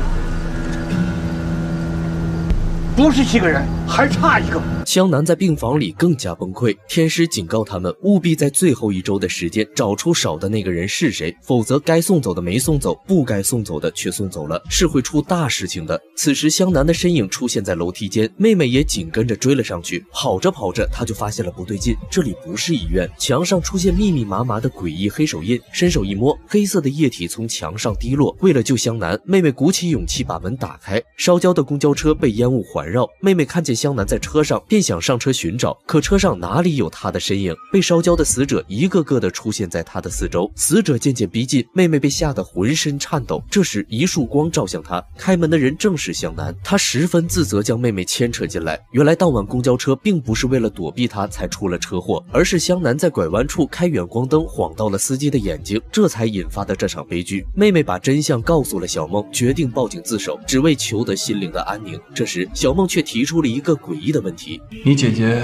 G: 不是7个人，还差1个。
J: 湘南在病房里更加崩溃，天师警告他们务必在最后1周的时间找出少的那个人是谁，否则该送走的没送走，不该送走的却送走了，是会出大事情的。此时湘南的身影出现在楼梯间，妹妹也紧跟着追了上去。跑着跑着，她就发现了不对劲，这里不是医院，墙上出现密密麻麻的诡异黑手印，伸手一摸，黑色的液体从墙上滴落。为了救湘南，妹妹鼓起勇气把门打开，烧焦的公交车被烟雾环绕。妹妹看见湘南在车上，便想上车寻找，可车上哪里有他的身影？被烧焦的死者一个个的出现在他的四周，死者渐渐逼近，妹妹被吓得浑身颤抖。这时一束光照向她，开门的人正是湘南。他十分自责，将妹妹牵扯进来。原来当晚公交车并不是为了躲避他才出了车祸，而是湘南在拐弯处开远光灯晃到了司机的眼睛，这才引发的这场悲剧。妹妹把真相告诉了小梦，决定报警自首，只为求得心灵的安宁。这时小梦却提出了一个诡异的问题：
L: 你姐姐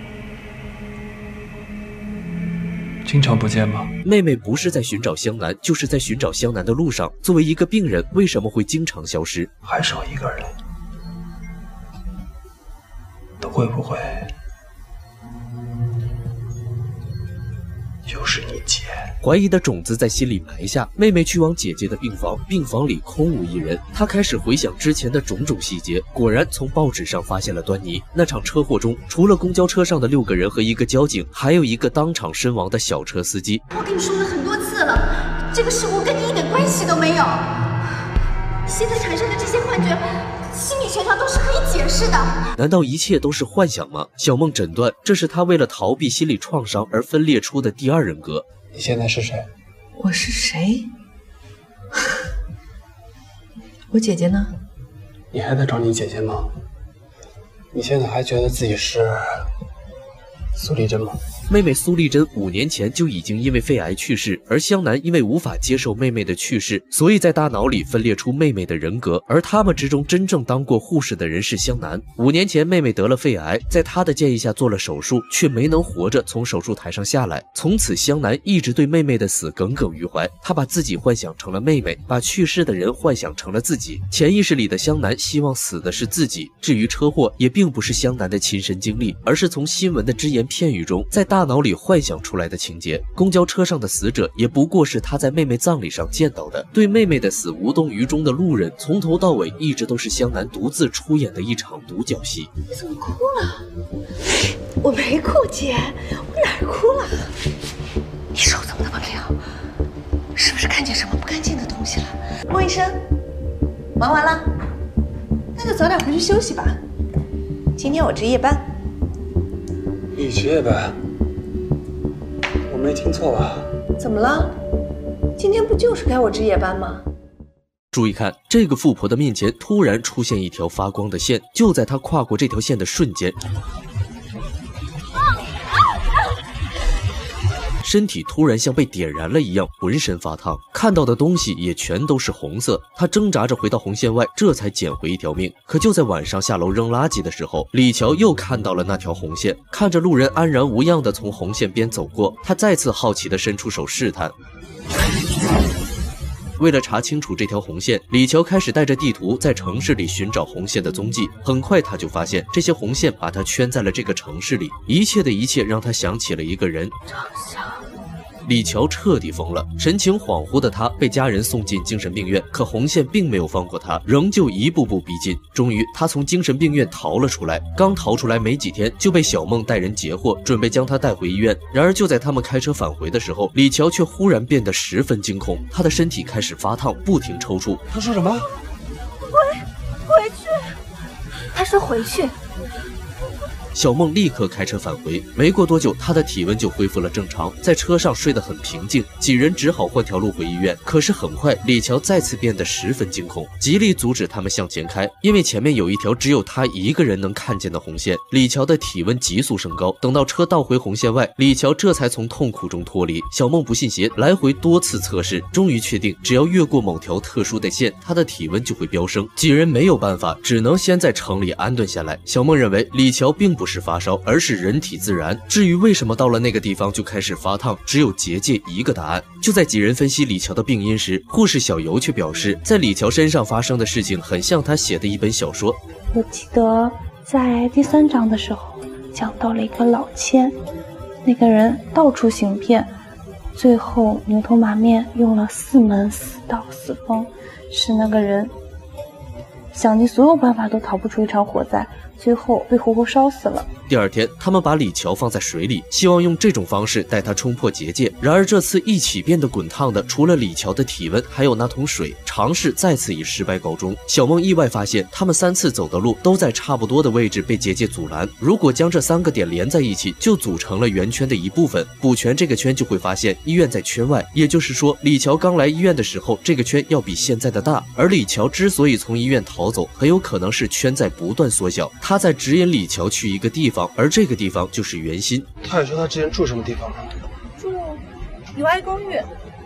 L: 经常不见吗？
J: 妹妹不是在寻找湘南，就是在寻找湘南的路上。作为一个病人，为什么会经常消失？
L: 还少1个人，会不会就是你姐？
J: 怀疑的种子在心里埋下，妹妹去往姐姐的病房，病房里空无一人。她开始回想之前的种种细节，果然从报纸上发现了端倪。那场车祸中，除了公交车上的6个人和1个交警，还有一个当场身亡的小车司机。
H: 我跟你说了很多次了，这个事故跟你一点关系都没有。现在产生的这些幻觉，心理学上都是可以解释的。
J: 难道一切都是幻想吗？小梦诊断，这是她为了逃避心理创伤而分裂出的第2人格。
L: 你现在是谁？
I: 我是谁？我姐姐呢？
L: 你还在找你姐姐吗？你现在还觉得自己是苏丽珍吗？
J: 妹妹苏丽珍5年前就已经因为肺癌去世，而湘南因为无法接受妹妹的去世，所以在大脑里分裂出妹妹的人格，而他们之中真正当过护士的人是湘南。5年前妹妹得了肺癌，在他的建议下做了手术，却没能活着从手术台上下来。从此湘南一直对妹妹的死耿耿于怀，他把自己幻想成了妹妹，把去世的人幻想成了自己。潜意识里的湘南希望死的是自己，至于车祸也并不是湘南的亲身经历，而是从新闻的只言片语中在大脑里幻想出来的情节。公交车上的死者也不过是他在妹妹葬礼上见到的。对妹妹的死无动于衷的路人，从头到尾一直都是湘南独自出演的一场独角戏。
I: 你怎么哭了？我没哭，姐，我哪儿哭了？你手怎么那么凉？是不是看见什么不干净的东西了？孟医生，忙完了，那就早点回去休息吧。今天我值夜班。
L: 你值夜班？我没听错吧？
I: 怎么了？今天不就是该我值夜班吗？
J: 注意看，这个富婆的面前突然出现一条发光的线，就在她跨过这条线的瞬间， 身体突然像被点燃了一样，浑身发烫，看到的东西也全都是红色。他挣扎着回到红线外，这才捡回一条命。可就在晚上下楼扔垃圾的时候，李乔又看到了那条红线，看着路人安然无恙地从红线边走过，他再次好奇地伸出手试探。为了查清楚这条红线，李乔开始带着地图在城市里寻找红线的踪迹。很快他就发现，这些红线把他圈在了这个城市里，一切的一切让他想起了一个人。
I: 张翔。
J: 李乔彻底疯了，神情恍惚的他被家人送进精神病院，可红线并没有放过他，仍旧一步步逼近。终于，他从精神病院逃了出来。刚逃出来没几天，就被小梦带人截获，准备将他带回医院。然而，就在他们开车返回的时候，李乔却忽然变得十分惊恐，他的身体开始发烫，不停抽搐。
B: 他说什么？
I: 回去。他说回去。
J: 小梦立刻开车返回，没过多久，她的体温就恢复了正常，在车上睡得很平静。几人只好换条路回医院。可是很快，李乔再次变得十分惊恐，极力阻止他们向前开，因为前面有一条只有他一个人能看见的红线。李乔的体温急速升高，等到车倒回红线外，李乔这才从痛苦中脱离。小梦不信邪，来回多次测试，终于确定，只要越过某条特殊的线，他的体温就会飙升。几人没有办法，只能先在城里安顿下来。小梦认为李乔并不是发烧，而是人体自燃。至于为什么到了那个地方就开始发烫，只有结界一个答案。就在几人分析李乔的病因时，护士小尤却表示，在李乔身上发生的事情很像他写的一本小说。
M: 我记得在第3章的时候讲到了一个老千，那个人到处行骗，最后牛头马面用了4门4道4风，使那个人想尽所有办法都逃不出一场火灾，最后被活活烧死了。
J: 第二天，他们把李乔放在水里，希望用这种方式带他冲破结界。然而这次一起变得滚烫的，除了李乔的体温，还有那桶水。尝试再次以失败告终。小梦意外发现，他们3次走的路都在差不多的位置被结界阻拦。如果将这3个点连在一起，就组成了圆圈的一部分。补全这个圈，就会发现医院在圈外。也就是说，李乔刚来医院的时候，这个圈要比现在的大。而李乔之所以从医院逃走，很有可能是圈在不断缩小。他在指引李乔去一个地方，而这个地方就是圆心。
L: 他也说他之前住什么地方？
I: 住友爱公寓。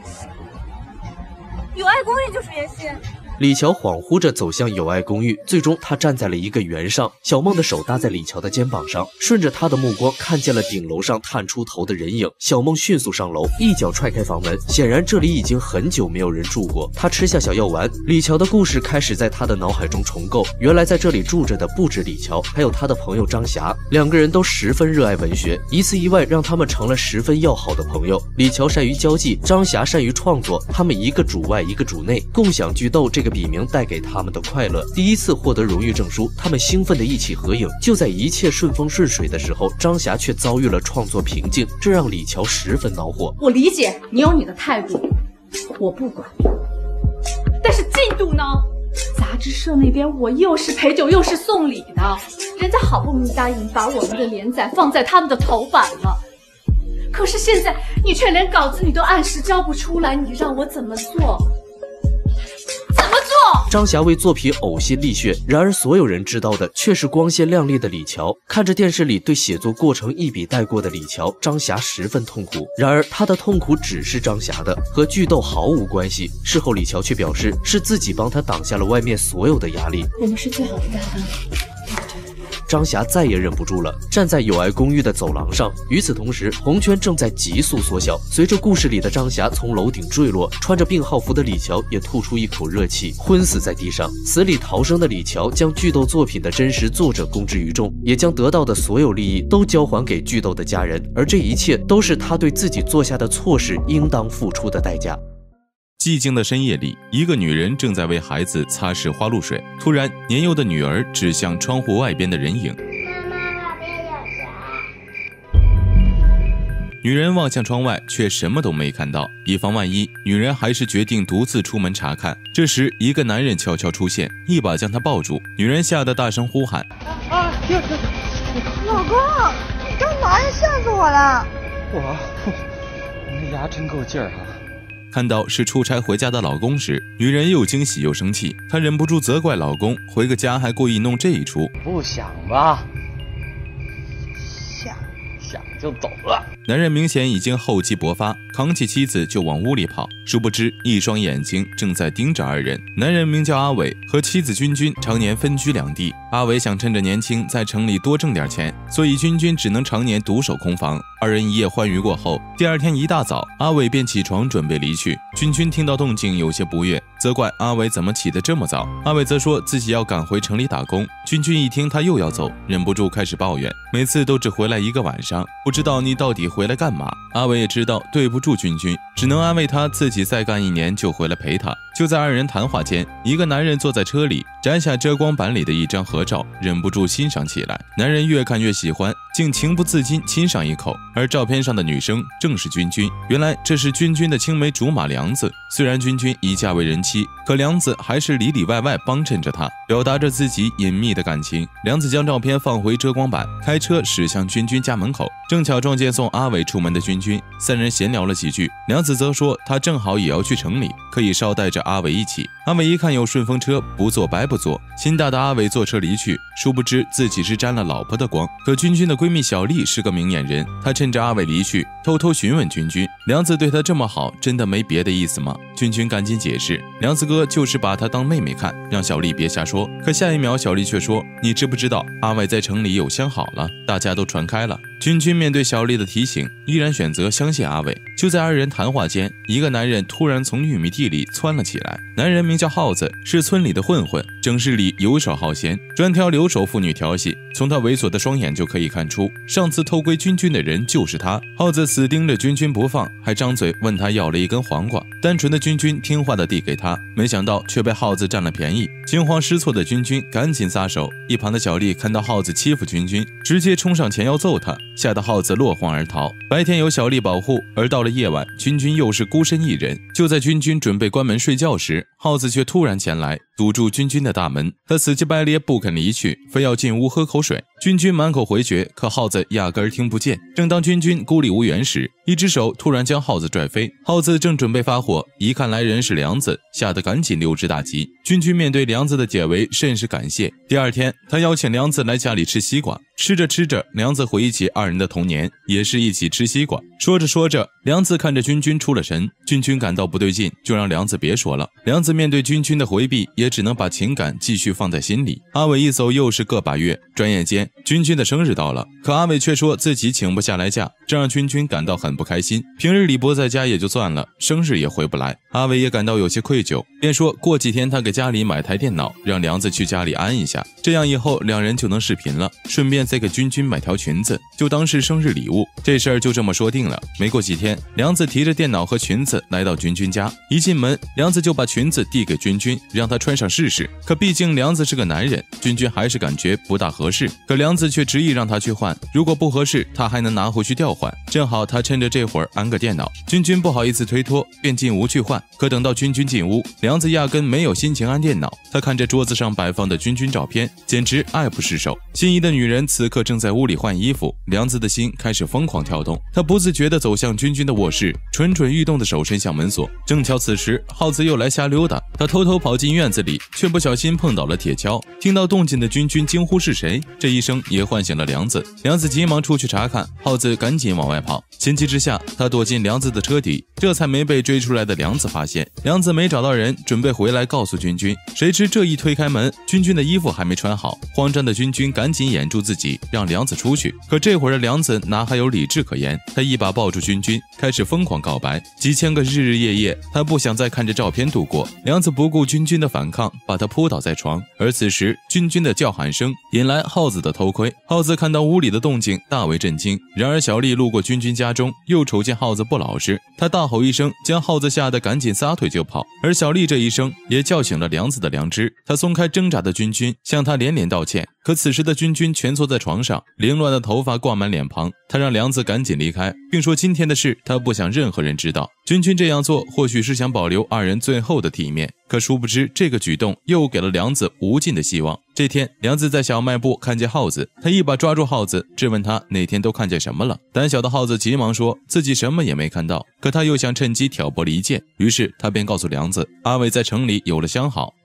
I: 友爱公寓就是圆心。
J: 李乔恍惚着走向友爱公寓，最终他站在了一个圆上，小梦的手搭在李乔的肩膀上，顺着他的目光看见了顶楼上探出头的人影。小梦迅速上楼，一脚踹开房门，显然这里已经很久没有人住过。他吃下小药丸，李乔的故事开始在他的脑海中重构。原来在这里住着的不止李乔，还有他的朋友张霞，两个人都十分热爱文学，一次意外让他们成了十分要好的朋友。李乔善于交际，张霞善于创作，他们一个主外一个主内，共享剧斗这个笔名带给他们的快乐。第一次获得荣誉证书，他们兴奋地一起合影。就在一切顺风顺水的时候，张霞却遭遇了创作瓶颈，这让李乔十分恼火。
N: 我理解你有你的态度，我不管，但是进度呢？杂志社那边我又是陪酒又是送礼的，人家好不容易答应把我们的连载放在他们的头版了，可是现在你却连稿子你都按时交不出来，你让我怎么做？
J: 张霞为作品呕心沥血，然而所有人知道的却是光鲜亮丽的李乔。看着电视里对写作过程一笔带过的李乔，张霞十分痛苦。然而她的痛苦只是张霞的，和剧斗毫无关系。事后李乔却表示，是自己帮他挡下了外面所有的压力。
N: 我们是最好的搭档。
J: 张霞再也忍不住了，站在友爱公寓的走廊上。与此同时，红圈正在急速缩小。随着故事里的张霞从楼顶坠落，穿着病号服的李乔也吐出一口热气，昏死在地上。死里逃生的李乔将剧斗作品的真实作者公之于众，也将得到的所有利益都交还给剧斗的家人，而这一切都是他对自己做下的错事应当付出的代价。
A: 寂静的深夜里，一个女人正在为孩子擦拭花露水。突然，年幼的女儿指向窗户外边的人影。
O: 妈妈，旁边有谁？
A: 女人望向窗外，却什么都没看到。以防万一，女人还是决定独自出门查看。这时，一个男人悄悄出现，一把将她抱住。女人吓得大声呼喊：“
H: 老公，你干嘛呀？吓死我了！”
B: 你这牙真够劲儿啊！
A: 看到是出差回家的老公时，女人又惊喜又生气，她忍不住责怪老公回个家还故意弄这一出。
B: 不想吧？想
F: 就走了。
A: 男人明显已经厚积薄发，扛起妻子就往屋里跑，殊不知一双眼睛正在盯着二人。男人名叫阿伟，和妻子君君常年分居两地。阿伟想趁着年轻在城里多挣点钱，所以君君只能常年独守空房。二人一夜欢愉过后，第二天一大早，阿伟便起床准备离去。君君听到动静有些不悦，责怪阿伟怎么起得这么早。阿伟则说自己要赶回城里打工。君君一听他又要走，忍不住开始抱怨，每次都只回来一个晚上，不知道你到底回来干嘛。阿伟也知道对不住君君，只能安慰他自己再干1年就回来陪他。就在二人谈话间，一个男人坐在车里，摘下遮光板里的一张合照，忍不住欣赏起来。男人越看越喜欢，竟情不自禁亲上一口。而照片上的女生正是君君，原来这是君君的青梅竹马梁子。虽然君君已嫁为人妻，可梁子还是里里外外帮衬着她，表达着自己隐秘的感情。梁子将照片放回遮光板，开车驶向君君家门口，正巧撞见送阿伟出门的君君。三人闲聊了几句，梁子则说他正好也要去城里，可以捎带着阿伟一起。阿伟一看有顺风车，不坐白不坐，心大的阿伟坐车离去，殊不知自己是沾了老婆的光。可君君的闺蜜小丽是个明眼人，她趁着阿伟离去，偷偷询问君君，梁子对她这么好，真的没别的意思吗？君君赶紧解释，梁子哥就是把她当妹妹看，让小丽别瞎说。可下一秒小丽却说，你知不知道阿伟在城里有相好了，大家都传开了。君君面对小丽的提醒，依然选择相信阿伟。就在二人谈话间，一个男人突然从玉米地里窜了起来。男人名叫耗子，是村里的混混，整市里游手好闲，专挑留守妇女调戏。从他猥琐的双眼就可以看出，上次偷窥君君的人就是他。耗子死盯着君君不放，还张嘴问他要了一根黄瓜。单纯的君君听话的递给他，没想到却被耗子占了便宜。惊慌失措的君君赶紧撒手，一旁的小丽看到耗子欺负君君，直接冲上前要揍他，吓得耗子落荒而逃。白天有小丽保护，而到了夜晚，君君又是孤身一人。就在君君准备关门睡觉时，耗子却突然前来，堵住君君的大门。他死乞白咧不肯离去，非要进屋喝口水。君君满口回绝，可耗子压根儿听不见。正当君君孤立无援时，一只手突然将耗子拽飞。耗子正准备发火，一看来人是梁子，吓得赶紧溜之大吉。君君面对梁子的解围甚是感谢。第二天，他邀请梁子来家里吃西瓜。吃着吃着，梁子回忆起二人的童年，也是一起吃西瓜。说着说着，梁子看着君君出了神，君君感到不对劲，就让梁子别说了。梁子面对君君的回避，也只能把情感继续放在心里。阿伟一走又是个把月，转眼间君君的生日到了，可阿伟却说自己请不下来假，这让君君感到很不开心。平日里不在家也就算了，生日也回不来。阿伟也感到有些愧疚，便说过几天他给家里买台电脑，让梁子去家里安一下，这样以后两人就能视频了，顺便再给君君买条裙子，就当是生日礼物。这事儿就这么说定了。没过几天，梁子提着电脑和裙子来到君君家，一进门，梁子就把裙子递给君君，让他穿上试试。可毕竟梁子是个男人，君君还是感觉不大合适。可梁子却执意让他去换，如果不合适，他还能拿回去调换。正好他趁着这会儿安个电脑，君君不好意思推脱，便进屋去换。可等到君君进屋，梁子压根没有心情安电脑。他看着桌子上摆放的君君照片，简直爱不释手。心仪的女人此刻正在屋里换衣服，梁子的心开始疯狂跳动。他不自觉地走向君君的卧室，蠢蠢欲动的手伸向门锁。正巧此时耗子又来瞎溜达，他偷偷跑进院子里，却不小心碰倒了铁锹。听到动静的君君惊呼是谁，这一声也唤醒了梁子。梁子急忙出去查看，耗子赶紧往外跑。情急之下，他躲进梁子的车底，这才没被追出来的梁子发现。梁子没找到人，准备回来告诉君君，谁知这一推开门，君君的衣服还没穿好。慌张的君君赶紧掩住自己，让梁子出去。可这会儿的梁子哪还有理智可言，他一把抱住君君，开始疯狂告白。几千个日日夜夜，他不想再看着照片度过。梁子不顾君君的反抗，把他扑倒在床。而此时君君的叫喊声引来耗子的偷窥。耗子看到屋里的动静，大为震惊。然而小丽路过君君家中，又瞅见耗子不老实，他大吼一声，将耗子吓得赶紧撒腿就跑。而小丽这一声也叫醒了梁子的良知，他松开挣扎的君君，向他连连道歉。可此时的君君蜷缩在床上，凌乱的头发挂满脸庞。他让梁子赶紧离开，并说今天的事他不想任何人知道。君君这样做或许是想保留二人最后的体面，可殊不知这个举动又给了梁子无尽的希望。这天，梁子在小卖部看见耗子，他一把抓住耗子，质问他哪天都看见什么了。胆小的耗子急忙说自己什么也没看到，可他又想趁机挑拨离间，于是他便告诉梁子，阿伟在城里有了相好，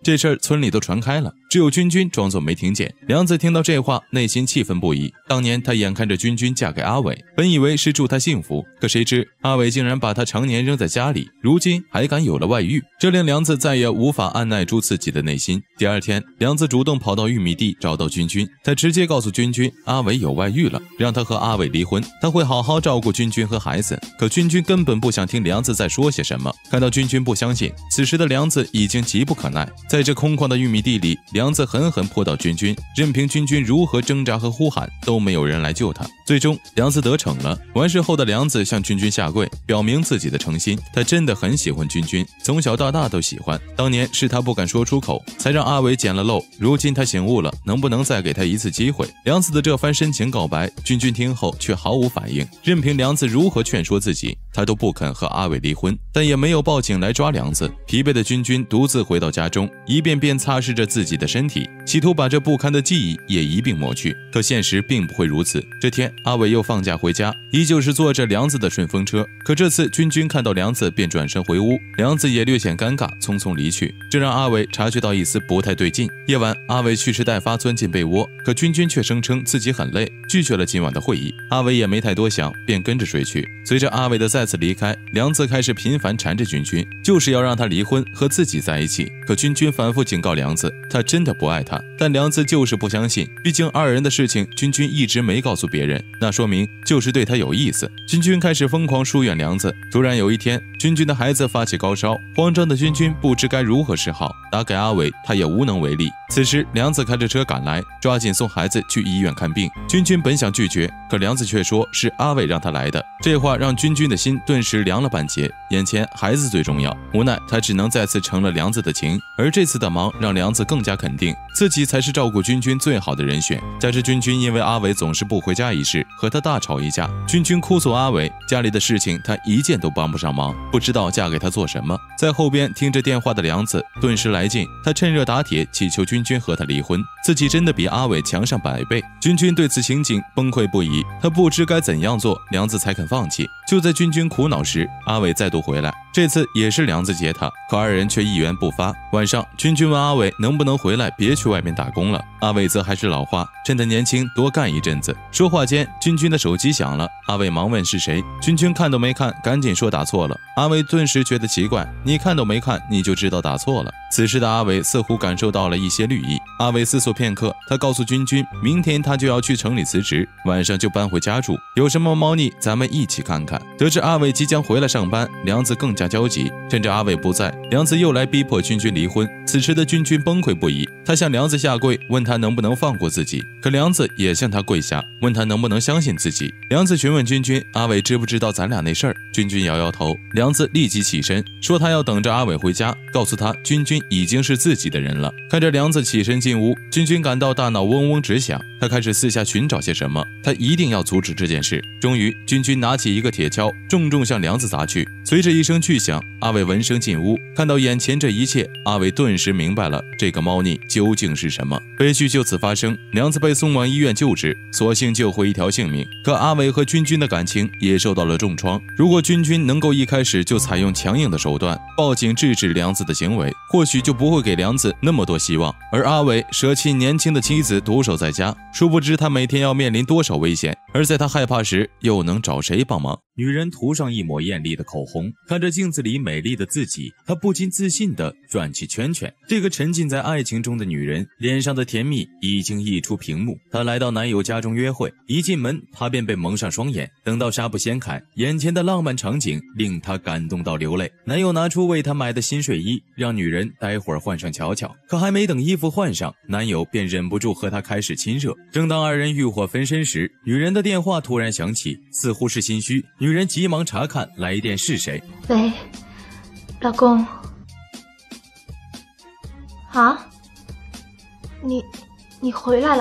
A: 这事儿村里都传开了，只有君君装作没听见。梁子听到这话，内心气愤不已。当年他眼看着君君嫁给阿伟，本以为是祝她幸福，可谁知阿伟竟然把她常年扔在家里，如今还敢有了外遇，这令梁子再也无法按耐住自己的内心。第二天，梁子主动跑到玉米地找到君君，他直接告诉君君阿伟有外遇了，让他和阿伟离婚，他会好好照顾君君和孩子。可君君根本不想听梁子在说些什么。看到君君不相信，此时的梁子已经急不可耐，在这空旷的玉米地里，梁子狠狠扑倒君君，任凭君君如何挣扎和呼喊，都没有人来救他。最终梁子得逞了。完事后的梁子向君君下跪，表明自己的诚心，他真的很喜欢君君，从小到大都喜欢。当年是他不敢说出口，才让阿伟捡了漏，如今他醒悟了，能不能再给他一次机会？梁子的这番深情告白，君君听后却毫无反应，任凭梁子如何劝说自己，他都不肯和阿伟离婚，但也没有报警来抓梁子。疲惫的君君独自回到家中，一遍遍擦拭着自己的身体，企图把这不堪的记忆也一并抹去。可现实并不会如此。这天阿伟又放假回家，依旧是坐着梁子的顺风车，可这次君君看到梁子便转身回屋，梁子也略显尴尬，匆匆离去，这让阿伟察觉到一丝不太对劲。夜晚，阿伟蓄势待发钻进被窝，可君君却声称自己很累，拒绝了今晚的会议。阿伟也没太多想，便跟着睡去。随着阿伟的再次离开，梁子开始频繁缠着君君，就是要让他离婚和自己在一起。可君君反复警告梁子，他真的不爱他，但梁子就是不相信，毕竟二人的事情君君一直没告诉别人，那说明就是对他有意思。君君开始疯狂疏远梁子。突然有一天，君君的孩子发起高烧，慌张的君君不知该如何是好，打给阿伟他也无能为力。此时梁子开着车赶来，抓紧送孩子去医院看病。君君本想拒绝，可梁子却说是阿伟让他来的，这话让君君的心顿时凉了半截。眼前孩子最重要，无奈他只能再次成了梁子的情，而这次的忙让梁子更加肯定自己才是照顾君君最好的人选。加之君君因为阿伟总是不回家一事和他大吵一架，君君哭诉阿伟家里的事情他一件都帮不上忙，不知道嫁给他做什么。在后边听着电话的梁子顿时来劲，他趁热打铁祈求君君和他离婚，自己真的比阿伟强上100倍。君君对此情景崩溃不已，他不知该怎样做，梁子才肯放弃。就在君君苦恼时，阿伟再度回来，这次也是梁子接他，可二人却一言不发。晚上，君君问阿伟能不能回来，别去外面打工了。阿伟则还是老话，趁他年轻多干一阵子。说话间，君君的手机响了，阿伟忙问是谁，君君看都没看，赶紧说打错了。阿伟顿时觉得奇怪，你看都没看，你就知道打错了。此时的阿伟似乎感受到了一些绿意。阿伟思索片刻，他告诉君君，明天他就要去城里辞职，晚上就搬回家住，有什么猫腻咱们一起看看。得知阿伟即将回来上班，梁子更加焦急。趁着阿伟不在，梁子又来逼迫君君离婚。此时的君君崩溃不已，他向梁子下跪，问他能不能放过自己，可梁子也向他跪下，问他能不能相信自己。梁子询问君君，阿伟知不知道咱俩那事儿？君君摇摇头。梁子立即起身，说他要等着阿伟回家，告诉他君君已经是自己的人了。看着梁子起身进屋，君君感到大脑嗡嗡直响，他开始四下寻找些什么，他一定要阻止这件事。终于，君君拿起一个铁锹，重重向梁子砸去。随着一声巨响，阿伟闻声进屋，看到眼前这一切，阿伟顿时明白了这个猫腻究竟是什么。悲剧就此发生，梁子被送往医院救治，所幸救回一条性命。可阿伟和君君的感情也受到了重创。如果君君能够一开始就采用强硬的手段，报警制止梁子的行为，或许就不会给梁子那么多希望。而阿伟舍弃年轻的妻子独守在家，殊不知他每天要面临多少危险，而在他害怕时又能找谁帮忙？
D: 女人涂上一抹艳丽的口红，看着镜子里美丽的自己，她不禁自信地转起圈圈。这个沉浸在爱情中的女人，脸上的甜蜜已经溢出屏幕。她来到男友家中约会，一进门她便被蒙上双眼，等到纱布掀开，眼前的浪漫场景令她感动到流泪。男友拿出为她买的新睡衣，让女人待会儿换上瞧瞧。可还没等衣服换上，男友便忍不住和她开始亲热。正当二人欲火焚身时，女人的电话突然响起，似乎是心虚。女人急忙查看来电是谁。
M: 喂，老公。啊？你回来了？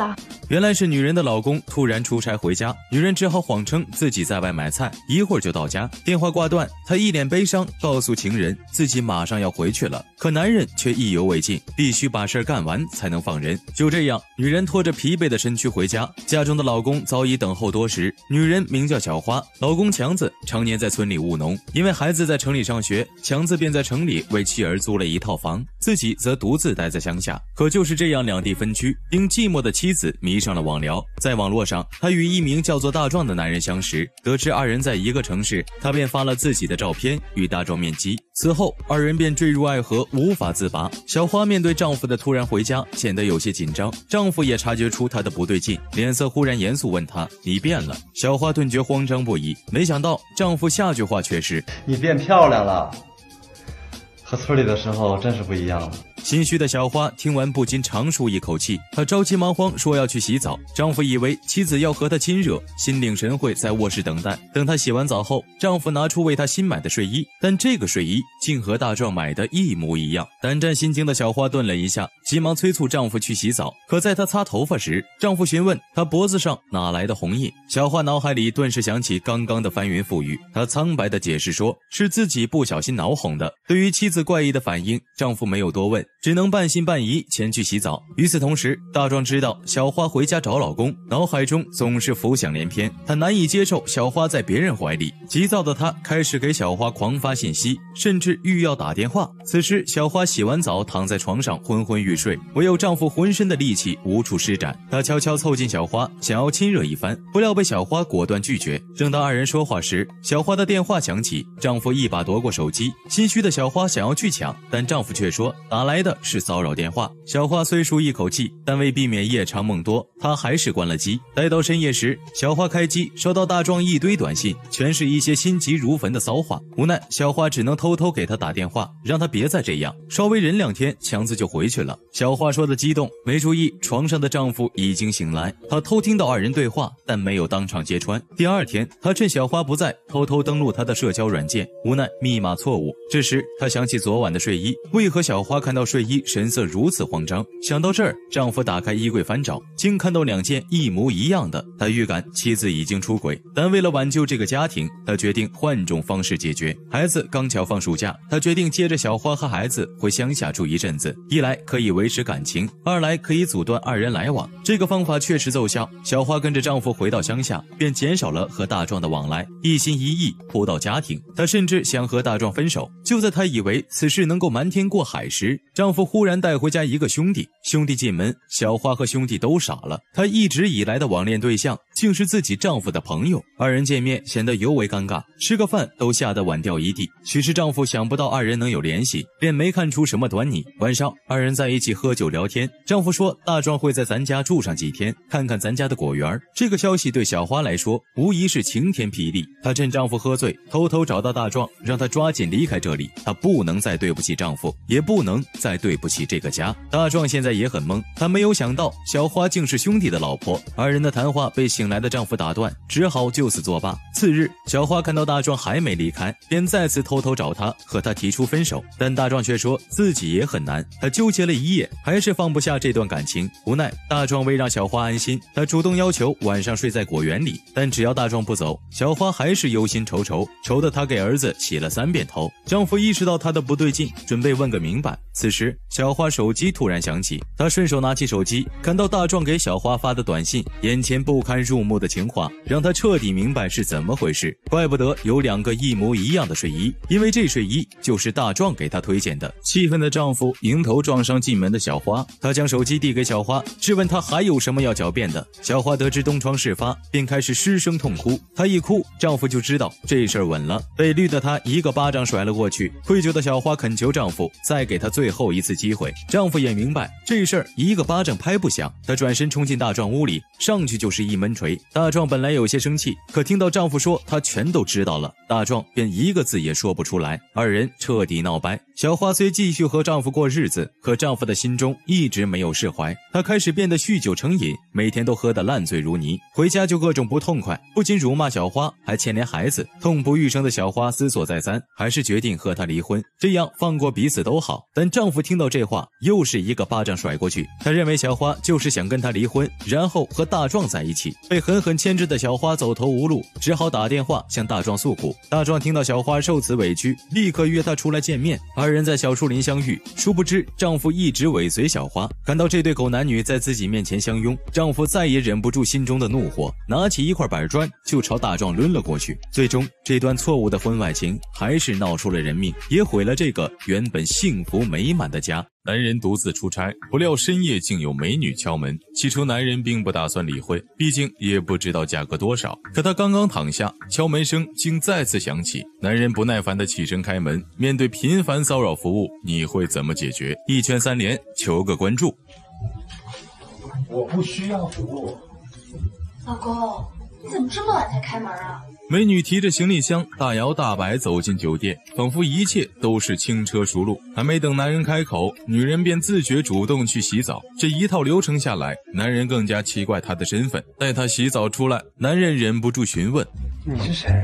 A: 原来是女人的老公突然出差回家，女人只好谎称自己在外买菜，一会儿就到家。电话挂断，她一脸悲伤，告诉情人自己马上要回去了。可男人却意犹未尽，必须把事干完才能放人。就这样，女人拖着疲惫的身躯回家，家中的老公早已等候多时。女人名叫小花，老公强子常年在村里务农，因为孩子在城里上学，强子便在城里为妻儿租了一套房，自己则独自待在乡下。可就是这样两地分居，令寂寞的妻子迷上了网聊。在网络上，她与一名叫做大壮的男人相识，得知二人在一个城市，她便发了自己的照片与大壮面基。此后，二人便坠入爱河，无法自拔。小花面对丈夫的突然回家，显得有些紧张，丈夫也察觉出她的不对劲，脸色忽然严肃，问她：“你变了？”小花顿觉慌张不已，没想到丈夫下句话却是：“
P: 你变漂亮了，和村里的时候真是不一样了。”
A: 心虚的小花听完不禁长舒一口气，她着急忙慌说要去洗澡，丈夫以为妻子要和她亲热，心领神会，在卧室等待。等她洗完澡后，丈夫拿出为她新买的睡衣，但这个睡衣竟和大壮买的一模一样。胆战心惊的小花顿了一下，急忙催促丈夫去洗澡。可在她擦头发时，丈夫询问她脖子上哪来的红印，小花脑海里顿时想起刚刚的翻云覆雨，她苍白的解释说是自己不小心挠红的。对于妻子怪异的反应，丈夫没有多问，只能半信半疑前去洗澡。与此同时，大壮知道小花回家找老公，脑海中总是浮想联翩，他难以接受小花在别人怀里。急躁的他开始给小花狂发信息，甚至欲要打电话。此时小花洗完澡躺在床上昏昏欲睡，唯有丈夫浑身的力气无处施展。他悄悄凑近小花，想要亲热一番，不料被小花果断拒绝。正当二人说话时，小花的电话响起，丈夫一把夺过手机，心虚的小花想要去抢，但丈夫却说打来的是骚扰电话。小花虽舒一口气，但为避免夜长梦多，她还是关了机。待到深夜时，小花开机，收到大壮一堆短信，全是一些心急如焚的骚话。无奈小花只能偷偷给他打电话，让他别再这样，稍微忍2天，强子就回去了。小花说的激动，没注意床上的丈夫已经醒来，她偷听到二人对话，但没有当场揭穿。第2天，她趁小花不在，偷偷登录她的社交软件，无奈密码错误。这时她想起昨晚的睡衣，为何小花看到睡衣神色如此慌张？想到这儿，丈夫打开衣柜翻找，竟看到2件一模一样的。他预感妻子已经出轨，但为了挽救这个家庭，他决定换种方式解决。孩子刚巧放暑假，他决定接着小花和孩子回乡下住一阵子，一来可以维持感情，二来可以阻断二人来往。这个方法确实奏效，小花跟着丈夫回到乡下，便减少了和大壮的往来，一心一意扑到家庭。她甚至想和大壮分手。就在她以为此事能够瞒天过海时，丈夫忽然带回家一个兄弟。兄弟进门，小花和兄弟都傻了，她一直以来的网恋对象竟是自己丈夫的朋友。二人见面显得尤为尴尬，吃个饭都吓得碗掉一地。许是丈夫想不到二人能有联系，便没看出什么端倪。晚上二人在一起喝酒聊天，丈夫说大壮会在咱家住上几天，看看咱家的果园。这个消息对小花来说无疑是晴天霹雳。她趁丈夫喝醉，偷偷找到大壮，让他抓紧离开这里。她不能再对不起丈夫，也不能再对不起这个家。大壮现在也很懵，他没有想到小花竟是兄弟的老婆。二人的谈话被醒来的丈夫打断，只好就此作罢。次日，小花看到大壮还没离开，便再次偷偷找他，和他提出分手。但大壮却说自己也很难，他纠结了一夜，还是放不下这段感情。无奈大壮为让小花安心，他主动要求晚上睡在果园里，但只要大壮不走，小花还是忧心忡忡，愁得她给儿子洗了3遍头。丈夫意识到她的不对劲，准备问个明白。此时小花手机突然响起，她顺手拿起手机，看到大壮给小花发的短信，眼前不堪入目的情话让她彻底明白是怎么回事。怪不得有2个一模一样的睡衣，因为这睡衣就是大壮给她推荐的。气愤的丈夫迎头撞上进门的小花，他将手机递给小花，质问她还有什么要狡辩的。小花得知东窗事发，便开始失声痛哭。她一哭，丈夫就知道这事儿稳了，被绿的她一个巴掌甩了过去。愧疚的小花恳求丈夫再给她最后一次机会。丈夫也明白这事儿一个巴掌拍不响，他转身冲进大壮屋里，上去就是一闷锤。 锤。大壮本来有些生气，可听到丈夫说他全都知道了，大壮便一个字也说不出来，二人彻底闹掰。小花虽继续和丈夫过日子，可丈夫的心中一直没有释怀，她开始变得酗酒成瘾，每天都喝得烂醉如泥，回家就各种不痛快，不仅辱骂小花，还牵连孩子。痛不欲生的小花思索再三，还是决定和他离婚，这样放过彼此都好。但丈夫听到这话，又是一个巴掌甩过去。他认为小花就是想跟他离婚，然后和大壮在一起。被狠狠牵制的小花走投无路，只好打电话向大壮诉苦。大壮听到小花受此委屈，立刻约她出来见面。二人在小树林相遇，殊不知丈夫一直尾随小花。看到这对狗男女在自己面前相拥，丈夫再也忍不住心中的怒火，拿起一块板砖就朝大壮抡了过去。最终这段错误的婚外情还是闹出了人命，也毁了这个原本幸福美满的家。男人独自出差，不料深夜竟有美女敲门。起初男人并不打算理会，毕竟也不知道价格多少。可他刚刚躺下，敲门声竟再次响起。男人不耐烦地起身开门。面对频繁骚扰服务，你会怎么解决？一拳3连，求个关注。
F: 我不需要服务。
H: 老公，你怎么这么晚才开门啊？
A: 美女提着行李箱大摇大摆走进酒店，仿佛一切都是轻车熟路。还没等男人开口，女人便自觉主动去洗澡。这一套流程下来，男人更加奇怪她的身份。待她洗澡出来，男人忍不住询问：
L: 你是谁？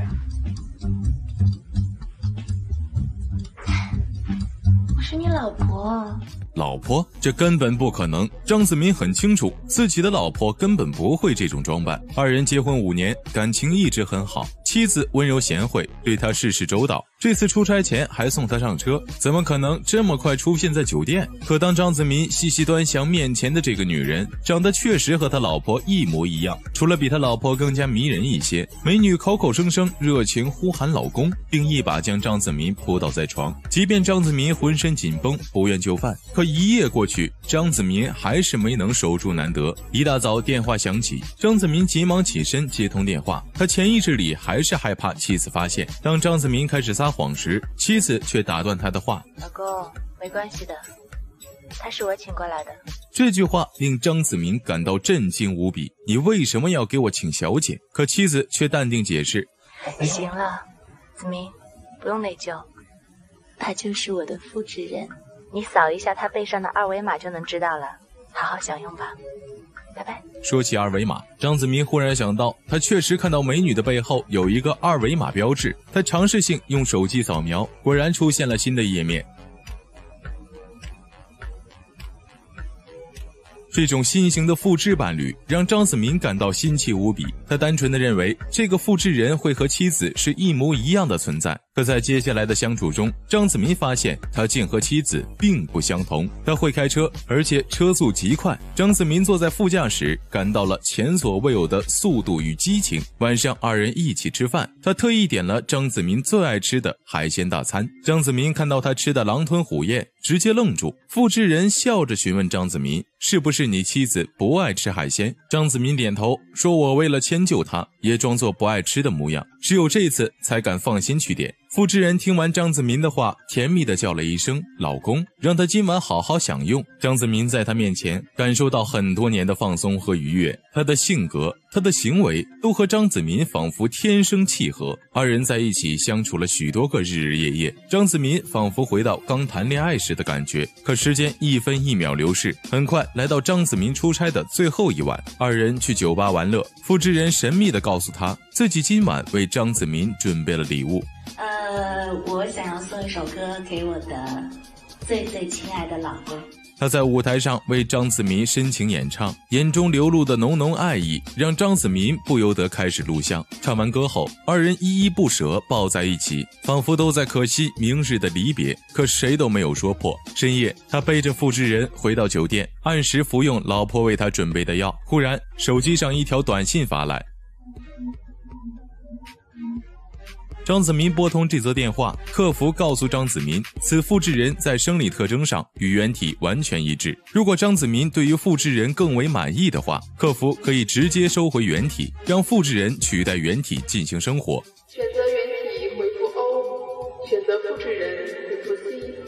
H: 我是你老婆。
A: 老婆？这根本不可能。张子民很清楚自己的老婆根本不会这种装扮。二人结婚5年，感情一直很好，妻子温柔贤惠，对他事事周到。这次出差前还送他上车，怎么可能这么快出现在酒店？可当张子民细细端详面前的这个女人，长得确实和他老婆一模一样，除了比他老婆更加迷人一些。美女口口声声热情呼喊老公，并一把将张子民扑倒在床。即便张子民浑身紧绷，不愿就范，可一夜过去，张子民还是没能守住难得。一大早电话响起，张子民急忙起身接通电话。他潜意识里还是害怕妻子发现。当张子民开始撒谎时，妻子却打断他的话：
Q: 老公，没关系的，他是我请过来的。
A: 这句话令张子民感到震惊无比。你为什么要给我请小姐？可妻子却淡定解释：
Q: 行了，子民，不用内疚，他就是我的复制人，你扫一下他背上的2维码就能知道了，好好享用吧，拜拜。
A: 说起2维码，张子民忽然想到，他确实看到美女的背后有一个2维码标志。他尝试性用手机扫描，果然出现了新的页面。这种新型的复制伴侣让张子民感到新奇无比。他单纯的认为这个复制人会和妻子是一模一样的存在。可在接下来的相处中，张子民发现他竟和妻子并不相同。他会开车，而且车速极快。张子民坐在副驾驶，感到了前所未有的速度与激情。晚上二人一起吃饭，他特意点了张子民最爱吃的海鲜大餐。张子民看到他吃的狼吞虎咽，直接愣住。复制人笑着询问张子民：是不是你妻子不爱吃海鲜？张子民点头说：我为了迁就她，也装作不爱吃的模样，只有这次才敢放心去点。复制人听完张子民的话，甜蜜地叫了一声老公，让他今晚好好享用。张子民在他面前感受到很多年的放松和愉悦，他的性格，他的行为都和张子民仿佛天生契合。二人在一起相处了许多个日日夜夜，张子民仿佛回到刚谈恋爱时的感觉。可时间一分一秒流逝，很快来到张子民出差的最后一晚，二人去酒吧玩乐。复制人神秘地告诉他，自己今晚为张子民准备了礼物。
Q: 我想要送一首歌给我的最最亲爱的老公。
A: 他在舞台上为张子民深情演唱，眼中流露的浓浓爱意让张子民不由得开始录像。唱完歌后，二人依依不舍抱在一起，仿佛都在可惜明日的离别，可谁都没有说破。深夜，他背着复制人回到酒店，按时服用老婆为他准备的药。忽然手机上一条短信发来，张子民拨通这则电话，客服告诉张子民，此复制人在生理特征上与原体完全一致。如果张子民对于复制人更为满意的话，客服可以直接收回原体，让复制人取代原体进行生活。
R: 选择原体回复 O， 选择复制人回复 C。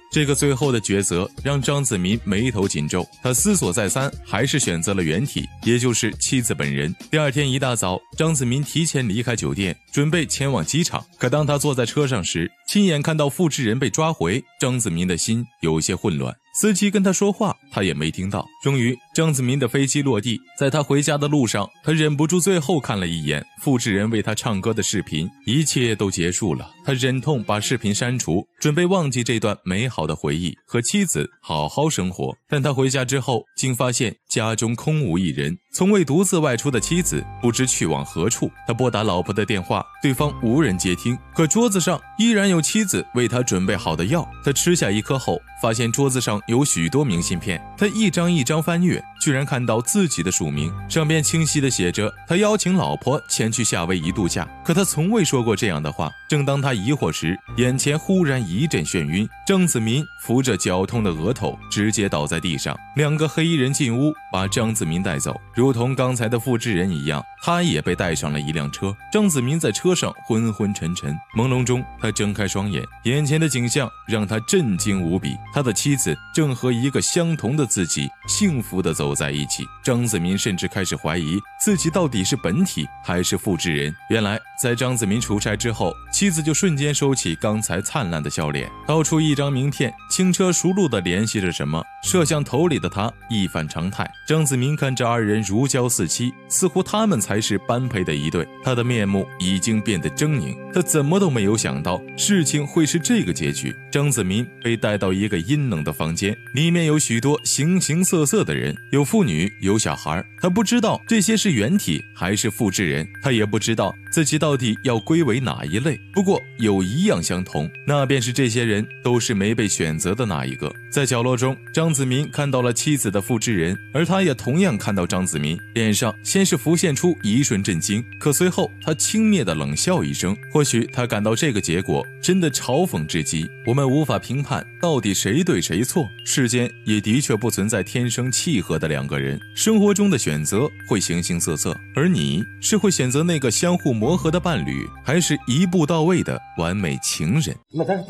A: 这个最后的抉择让张子民眉头紧皱，他思索再三，还是选择了原体，也就是妻子本人。第二天一大早，张子民提前离开酒店，准备前往机场。可当他坐在车上时，亲眼看到复制人被抓回，张子民的心有些混乱。司机跟他说话，他也没听到。终于，张子民的飞机落地，在他回家的路上，他忍不住最后看了一眼复制人为他唱歌的视频，一切都结束了。他忍痛把视频删除，准备忘记这段美好的回忆，和妻子好好生活。但他回家之后，竟发现家中空无一人，从未独自外出的妻子不知去往何处。他拨打老婆的电话，对方无人接听，可桌子上依然有妻子为他准备好的药。他吃下一颗后，发现桌子上有许多明信片，他一张一张翻阅，居然看到自己的署名，上边清晰地写着他邀请老婆前去夏威夷度假，可他从未说过这样的话。正当他疑惑时，眼前忽然一阵眩晕，张子民扶着绞痛的额头直接倒在地上。2个黑衣人进屋，把张子民带走，如同刚才的复制人一样，他也被带上了一辆车。张子民在车上昏昏沉沉，朦胧中他睁开双眼，眼前的景象让他震惊无比，他的妻子正和一个相同的自己幸福地走在一起。张子民甚至开始怀疑自己到底是本体还是复制人。原来在张子民出差之后，妻子就瞬间收起刚才灿烂的笑脸，掏出一张名片，轻车熟路地联系着什么。摄像头里的他一反常态，张子民看着2人如胶似漆，似乎他们才是般配的一对。他的面目已经变得狰狞，他怎么都没有想到事情会是这个结局。张子民被带到一个阴冷的房间，里面有许多形形色色的人，有妇女，有小孩。他不知道这些是原体还是复制人，他也不知道自己到底要归为哪一类。不过有一样相同，那便是这些人都是没被选择的那一个。在角落中，张子民看到了妻子的复制人，而他也同样看到张子民，脸上先是浮现出一瞬震惊，可随后他轻蔑地冷笑一声。或许他感到这个结果真的嘲讽至极。我们无法评判到底谁对谁错，世间也的确不存在天生契合的2个人，生活中的选择会形形色色，而你是会选择那个相互磨合的伴侣，还是一步到位的完美情人？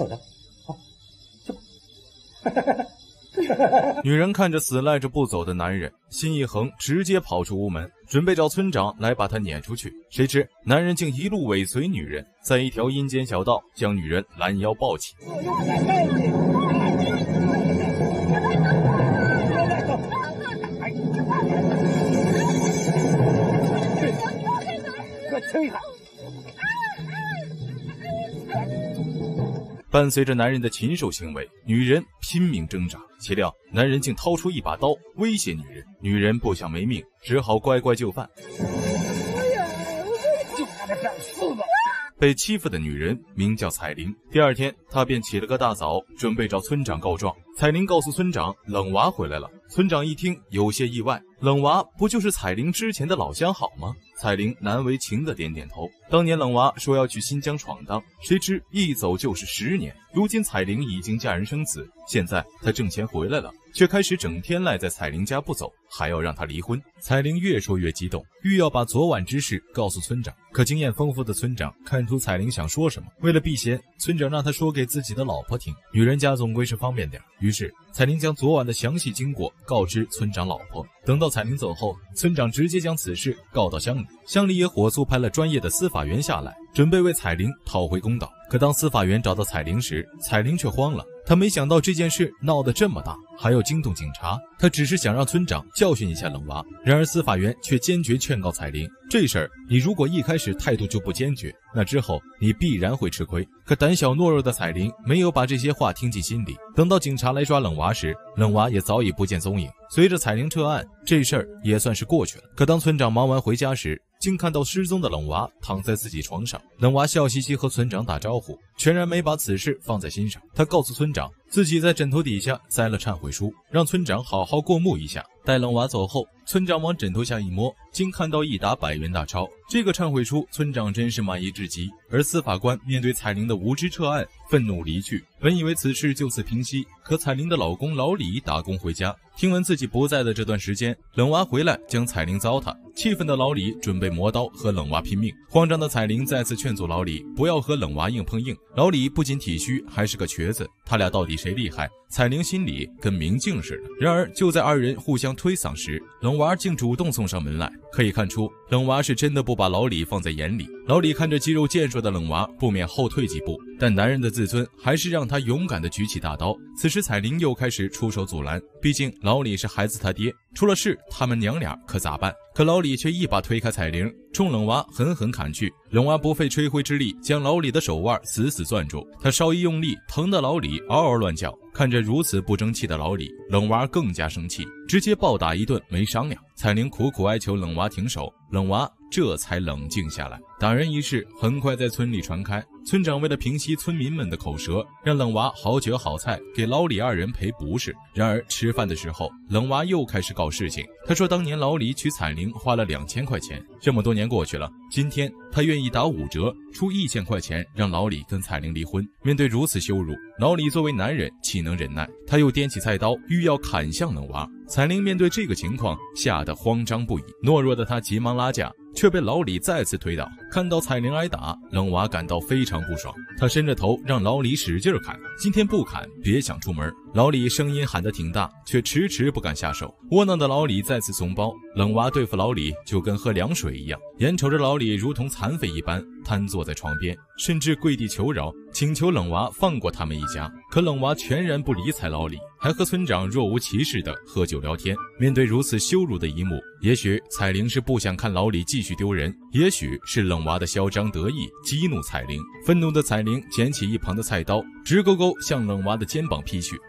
A: 女人看着死赖着不走的男人，心一横，直接跑出屋门，准备找村长来把他撵出去。谁知男人竟一路尾随女人，在一条阴间小道将女人拦腰抱起。伴随着男人的禽兽行为，女人拼命挣扎，岂料男人竟掏出一把刀威胁女人。女人不想没命，只好乖乖就范。被欺负的女人名叫彩玲。第二天，她便起了个大早，准备找村长告状。彩玲告诉村长，冷娃回来了。村长一听，有些意外，冷娃不就是彩玲之前的老相好吗？彩玲难为情的点点头。当年冷娃说要去新疆闯荡，谁知一走就是10年。如今彩玲已经嫁人生子，现在她挣钱回来了，却开始整天赖在彩玲家不走，还要让她离婚。彩玲越说越激动，欲要把昨晚之事告诉村长。可经验丰富的村长看出彩玲想说什么，为了避嫌，村长让她说给自己的老婆听。女人家总归是方便点，于是彩玲将昨晚的详细经过告知村长老婆。等到彩玲走后，村长直接将此事告到乡里，乡里也火速派了专业的司法员下来，准备为彩玲讨回公道。可当司法员找到彩玲时，彩玲却慌了。他没想到这件事闹得这么大，还要惊动警察。他只是想让村长教训一下冷娃，然而司法员却坚决劝告彩玲，这事儿你如果一开始态度就不坚决，那之后你必然会吃亏。可胆小懦弱的彩玲没有把这些话听进心里。等到警察来抓冷娃时，冷娃也早已不见踪影。随着彩玲撤案，这事儿也算是过去了。可当村长忙完回家时，竟看到失踪的冷娃躺在自己床上。冷娃笑嘻嘻和村长打招呼，全然没把此事放在心上。他告诉村长，自己在枕头底下塞了忏悔书，让村长好好过目一下。待冷娃走后，村长往枕头下一摸，竟看到一沓100元大钞。这个忏悔书，村长真是满意至极。而司法官面对彩玲的无知撤案，愤怒离去。本以为此事就此平息，可彩玲的老公老李打工回家，听闻自己不在的这段时间，冷娃回来将彩玲糟蹋。气愤的老李准备磨刀和冷娃拼命。慌张的彩玲再次劝阻老李不要和冷娃硬碰硬。老李不仅体虚，还是个瘸子， 他俩到底谁厉害？彩玲心里跟明镜似的。然而就在二人互相推搡时，冷娃竟主动送上门来。可以看出，冷娃是真的不把老李放在眼里。老李看着肌肉健硕的冷娃，不免后退几步，但男人的自尊还是让他勇敢地举起大刀。此时彩玲又开始出手阻拦，毕竟老李是孩子他爹，出了事他们娘俩可咋办？可老李却一把推开彩玲，冲冷娃狠狠砍去。冷娃不费吹灰之力将老李的手腕死死攥住，他稍一用力，疼得老李嗷嗷乱叫。看着如此不争气的老李，冷娃更加生气，直接暴打一顿没商量。彩玲苦苦哀求冷娃停手，冷娃这才冷静下来。打人一事很快在村里传开，村长为了平息村民们的口舌，让冷娃好酒好菜给老李二人赔不是。然而吃饭的时候，冷娃又开始搞事情。他说当年老李娶彩玲花了2000块钱，这么多年过去了，今天他愿意打5折，出1000块钱让老李跟彩玲离婚。面对如此羞辱，老李作为男人岂能忍耐？他又掂起菜刀欲要砍向冷娃。彩玲面对这个情况吓得慌张不已，懦弱的她急忙拉架，却被老李再次推倒。看到彩玲挨打，冷娃感到非常不爽，他伸着头让老李使劲砍，今天不砍别想出门。老李声音喊得挺大，却迟迟不敢下手。窝囊的老李再次怂包，冷娃对付老李就跟喝凉水一样，眼瞅着老李如同残废一般瘫坐在床边，甚至跪地求饶，请求冷娃放过他们一家。可冷娃全然不理睬老李，还和村长若无其事地喝酒聊天。面对如此羞辱的一幕，也许彩玲是不想看老李继续丢人，也许是冷娃的嚣张得意激怒彩玲。愤怒的彩玲捡起一旁的菜刀，直勾勾向冷娃的肩膀劈去。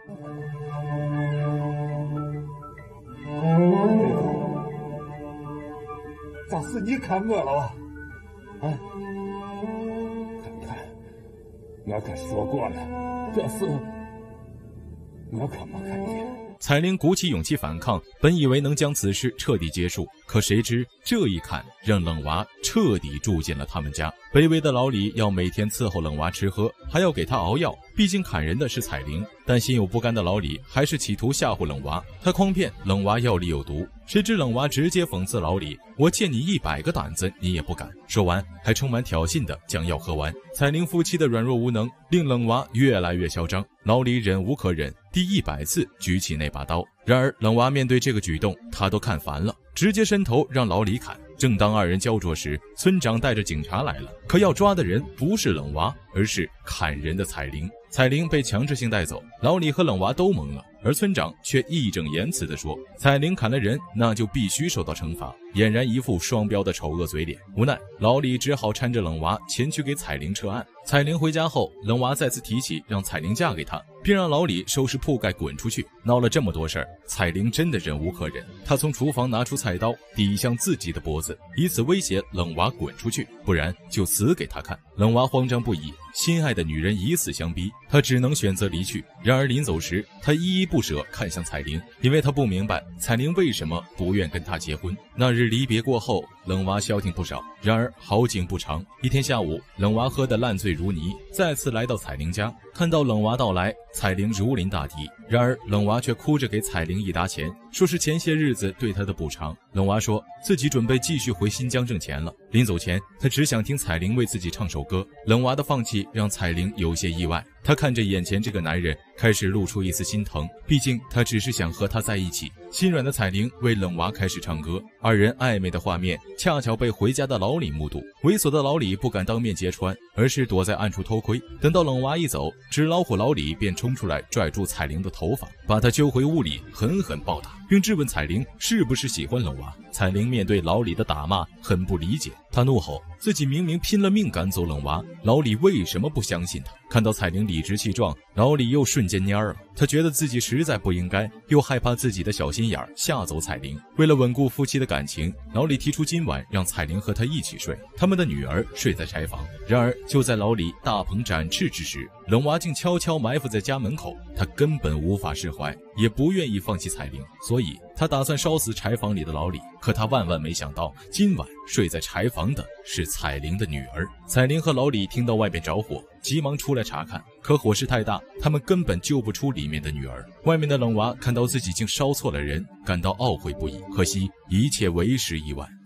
F: 咋是你砍我了吧？啊！看，我可说过了，这事我可没看见。
A: 彩玲鼓起勇气反抗，本以为能将此事彻底结束，可谁知这一砍让冷娃彻底住进了他们家。卑微的老李要每天伺候冷娃吃喝，还要给他熬药，毕竟砍人的是彩玲。但心有不甘的老李还是企图吓唬冷娃，他诓骗冷娃药里有毒，谁知冷娃直接讽刺老李，我见你100个胆子你也不敢。说完还充满挑衅地将药喝完。彩玲夫妻的软弱无能令冷娃越来越嚣张，老李忍无可忍，第100次举起那把刀。然而冷娃面对这个举动他都看烦了，直接伸头让老李砍。正当二人焦灼时，村长带着警察来了，可要抓的人不是冷娃，而是砍人的彩玲。彩玲被强制性带走，老李和冷娃都懵了，而村长却义正言辞地说，彩玲砍了人，那就必须受到惩罚，俨然一副双标的丑恶嘴脸。无奈老李只好搀着冷娃前去给彩玲撤案。彩玲回家后，冷娃再次提起让彩玲嫁给他，并让老李收拾铺盖滚出去。闹了这么多事儿，彩玲真的忍无可忍，她从厨房拿出菜刀抵向自己的脖子，以此威胁冷娃滚出去，不然就死给他看。冷娃慌张不已，心爱的女人以死相逼，他只能选择离去。然而临走时，他依依不舍看向彩玲，因为他不明白彩玲为什么不愿跟他结婚。那日离别过后，冷娃消停不少。然而好景不长，一天下午，冷娃喝得烂醉如泥，再次来到彩玲家。看到冷娃到来，彩玲如临大敌。然而冷娃却哭着给彩玲一沓钱，说是前些日子对她的补偿。冷娃说自己准备继续回新疆挣钱了，临走前他只想听彩玲为自己唱首歌。冷娃的放弃让彩玲有些意外，她看着眼前这个男人，开始露出一丝心疼，毕竟她只是想和他在一起。心软的彩玲为冷娃开始唱歌，二人暧昧的画面恰巧被回家的老李目睹。猥琐的老李不敢当面揭穿，而是躲在暗处偷窥。等到冷娃一走，纸老虎老李便冲出来拽住彩玲的头发，把她揪回屋里狠狠暴打，并质问彩玲是不是喜欢冷娃。彩玲面对老李的打骂很不理解，她怒吼自己明明拼了命赶走冷娃，老李为什么不相信她？看到彩玲理直气壮，老李又瞬间蔫了。他觉得自己实在不应该，又害怕自己的小心眼吓走彩玲。为了稳固夫妻的感情，老李提出今晚让彩玲和他一起睡，他们的女儿睡在柴房。然而就在老李大鹏展翅之时，冷娃竟悄悄埋伏在家门口。他根本无法释怀，也不愿意放弃彩玲，所以他打算烧死柴房里的老李。可他万万没想到，今晚睡在柴房的是彩玲的女儿。彩玲和老李听到外面着火，急忙出来查看，可火势太大，他们根本救不出里面的女儿。外面的冷娃看到自己竟烧错了人，感到懊悔不已。可惜一切为时已晚，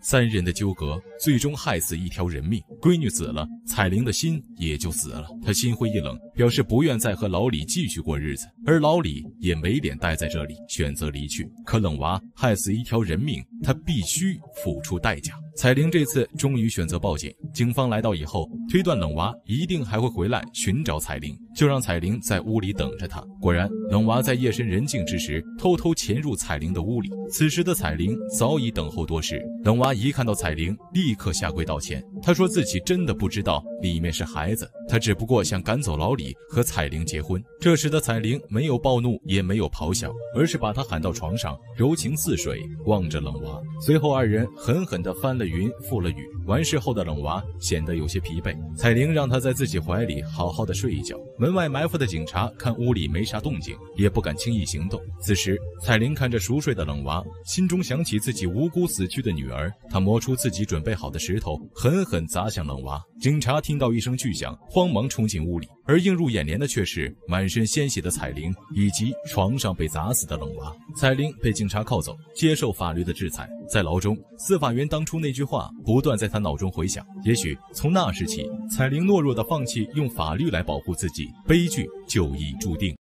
A: 3人的纠葛最终害死一条人命，闺女死了，彩玲的心也就死了。她心灰意冷，表示不愿再和老李继续过日子，而老李也没脸待在这里，选择离去。可冷娃害死一条人命，他必须付出代价。彩玲这次终于选择报警，警方来到以后，推断冷娃一定还会回来寻找彩玲，就让彩玲在屋里等着他。果然，冷娃在夜深人静之时偷偷潜入彩玲的屋里，此时的彩玲早已等候多时。冷娃一看到彩玲，立刻下跪道歉，他说自己真的不知道里面是孩子，他只不过想赶走老李和彩玲结婚。这时的彩玲没有暴怒，也没有咆哮，而是把他喊到床上，柔情似水，望着冷娃。随后二人狠狠地翻了云覆了雨。完事后的冷娃显得有些疲惫，彩玲让他在自己怀里好好的睡一觉。门外埋伏的警察看屋里没啥动静，也不敢轻易行动。此时彩玲看着熟睡的冷娃，心中想起自己无辜死去的女儿，她摸出自己准备好的石头，狠狠砸向冷娃。警察听到一声巨响，慌忙冲进屋里，而映入眼帘的却是满身鲜血的彩玲以及床上被砸死的冷娃。彩玲被警察铐走，接受法律的制裁。在牢中，司法员当初那句话不断在他脑中回响，也许从那时起，彩玲懦弱地放弃用法律来保护自己，悲剧就已注定。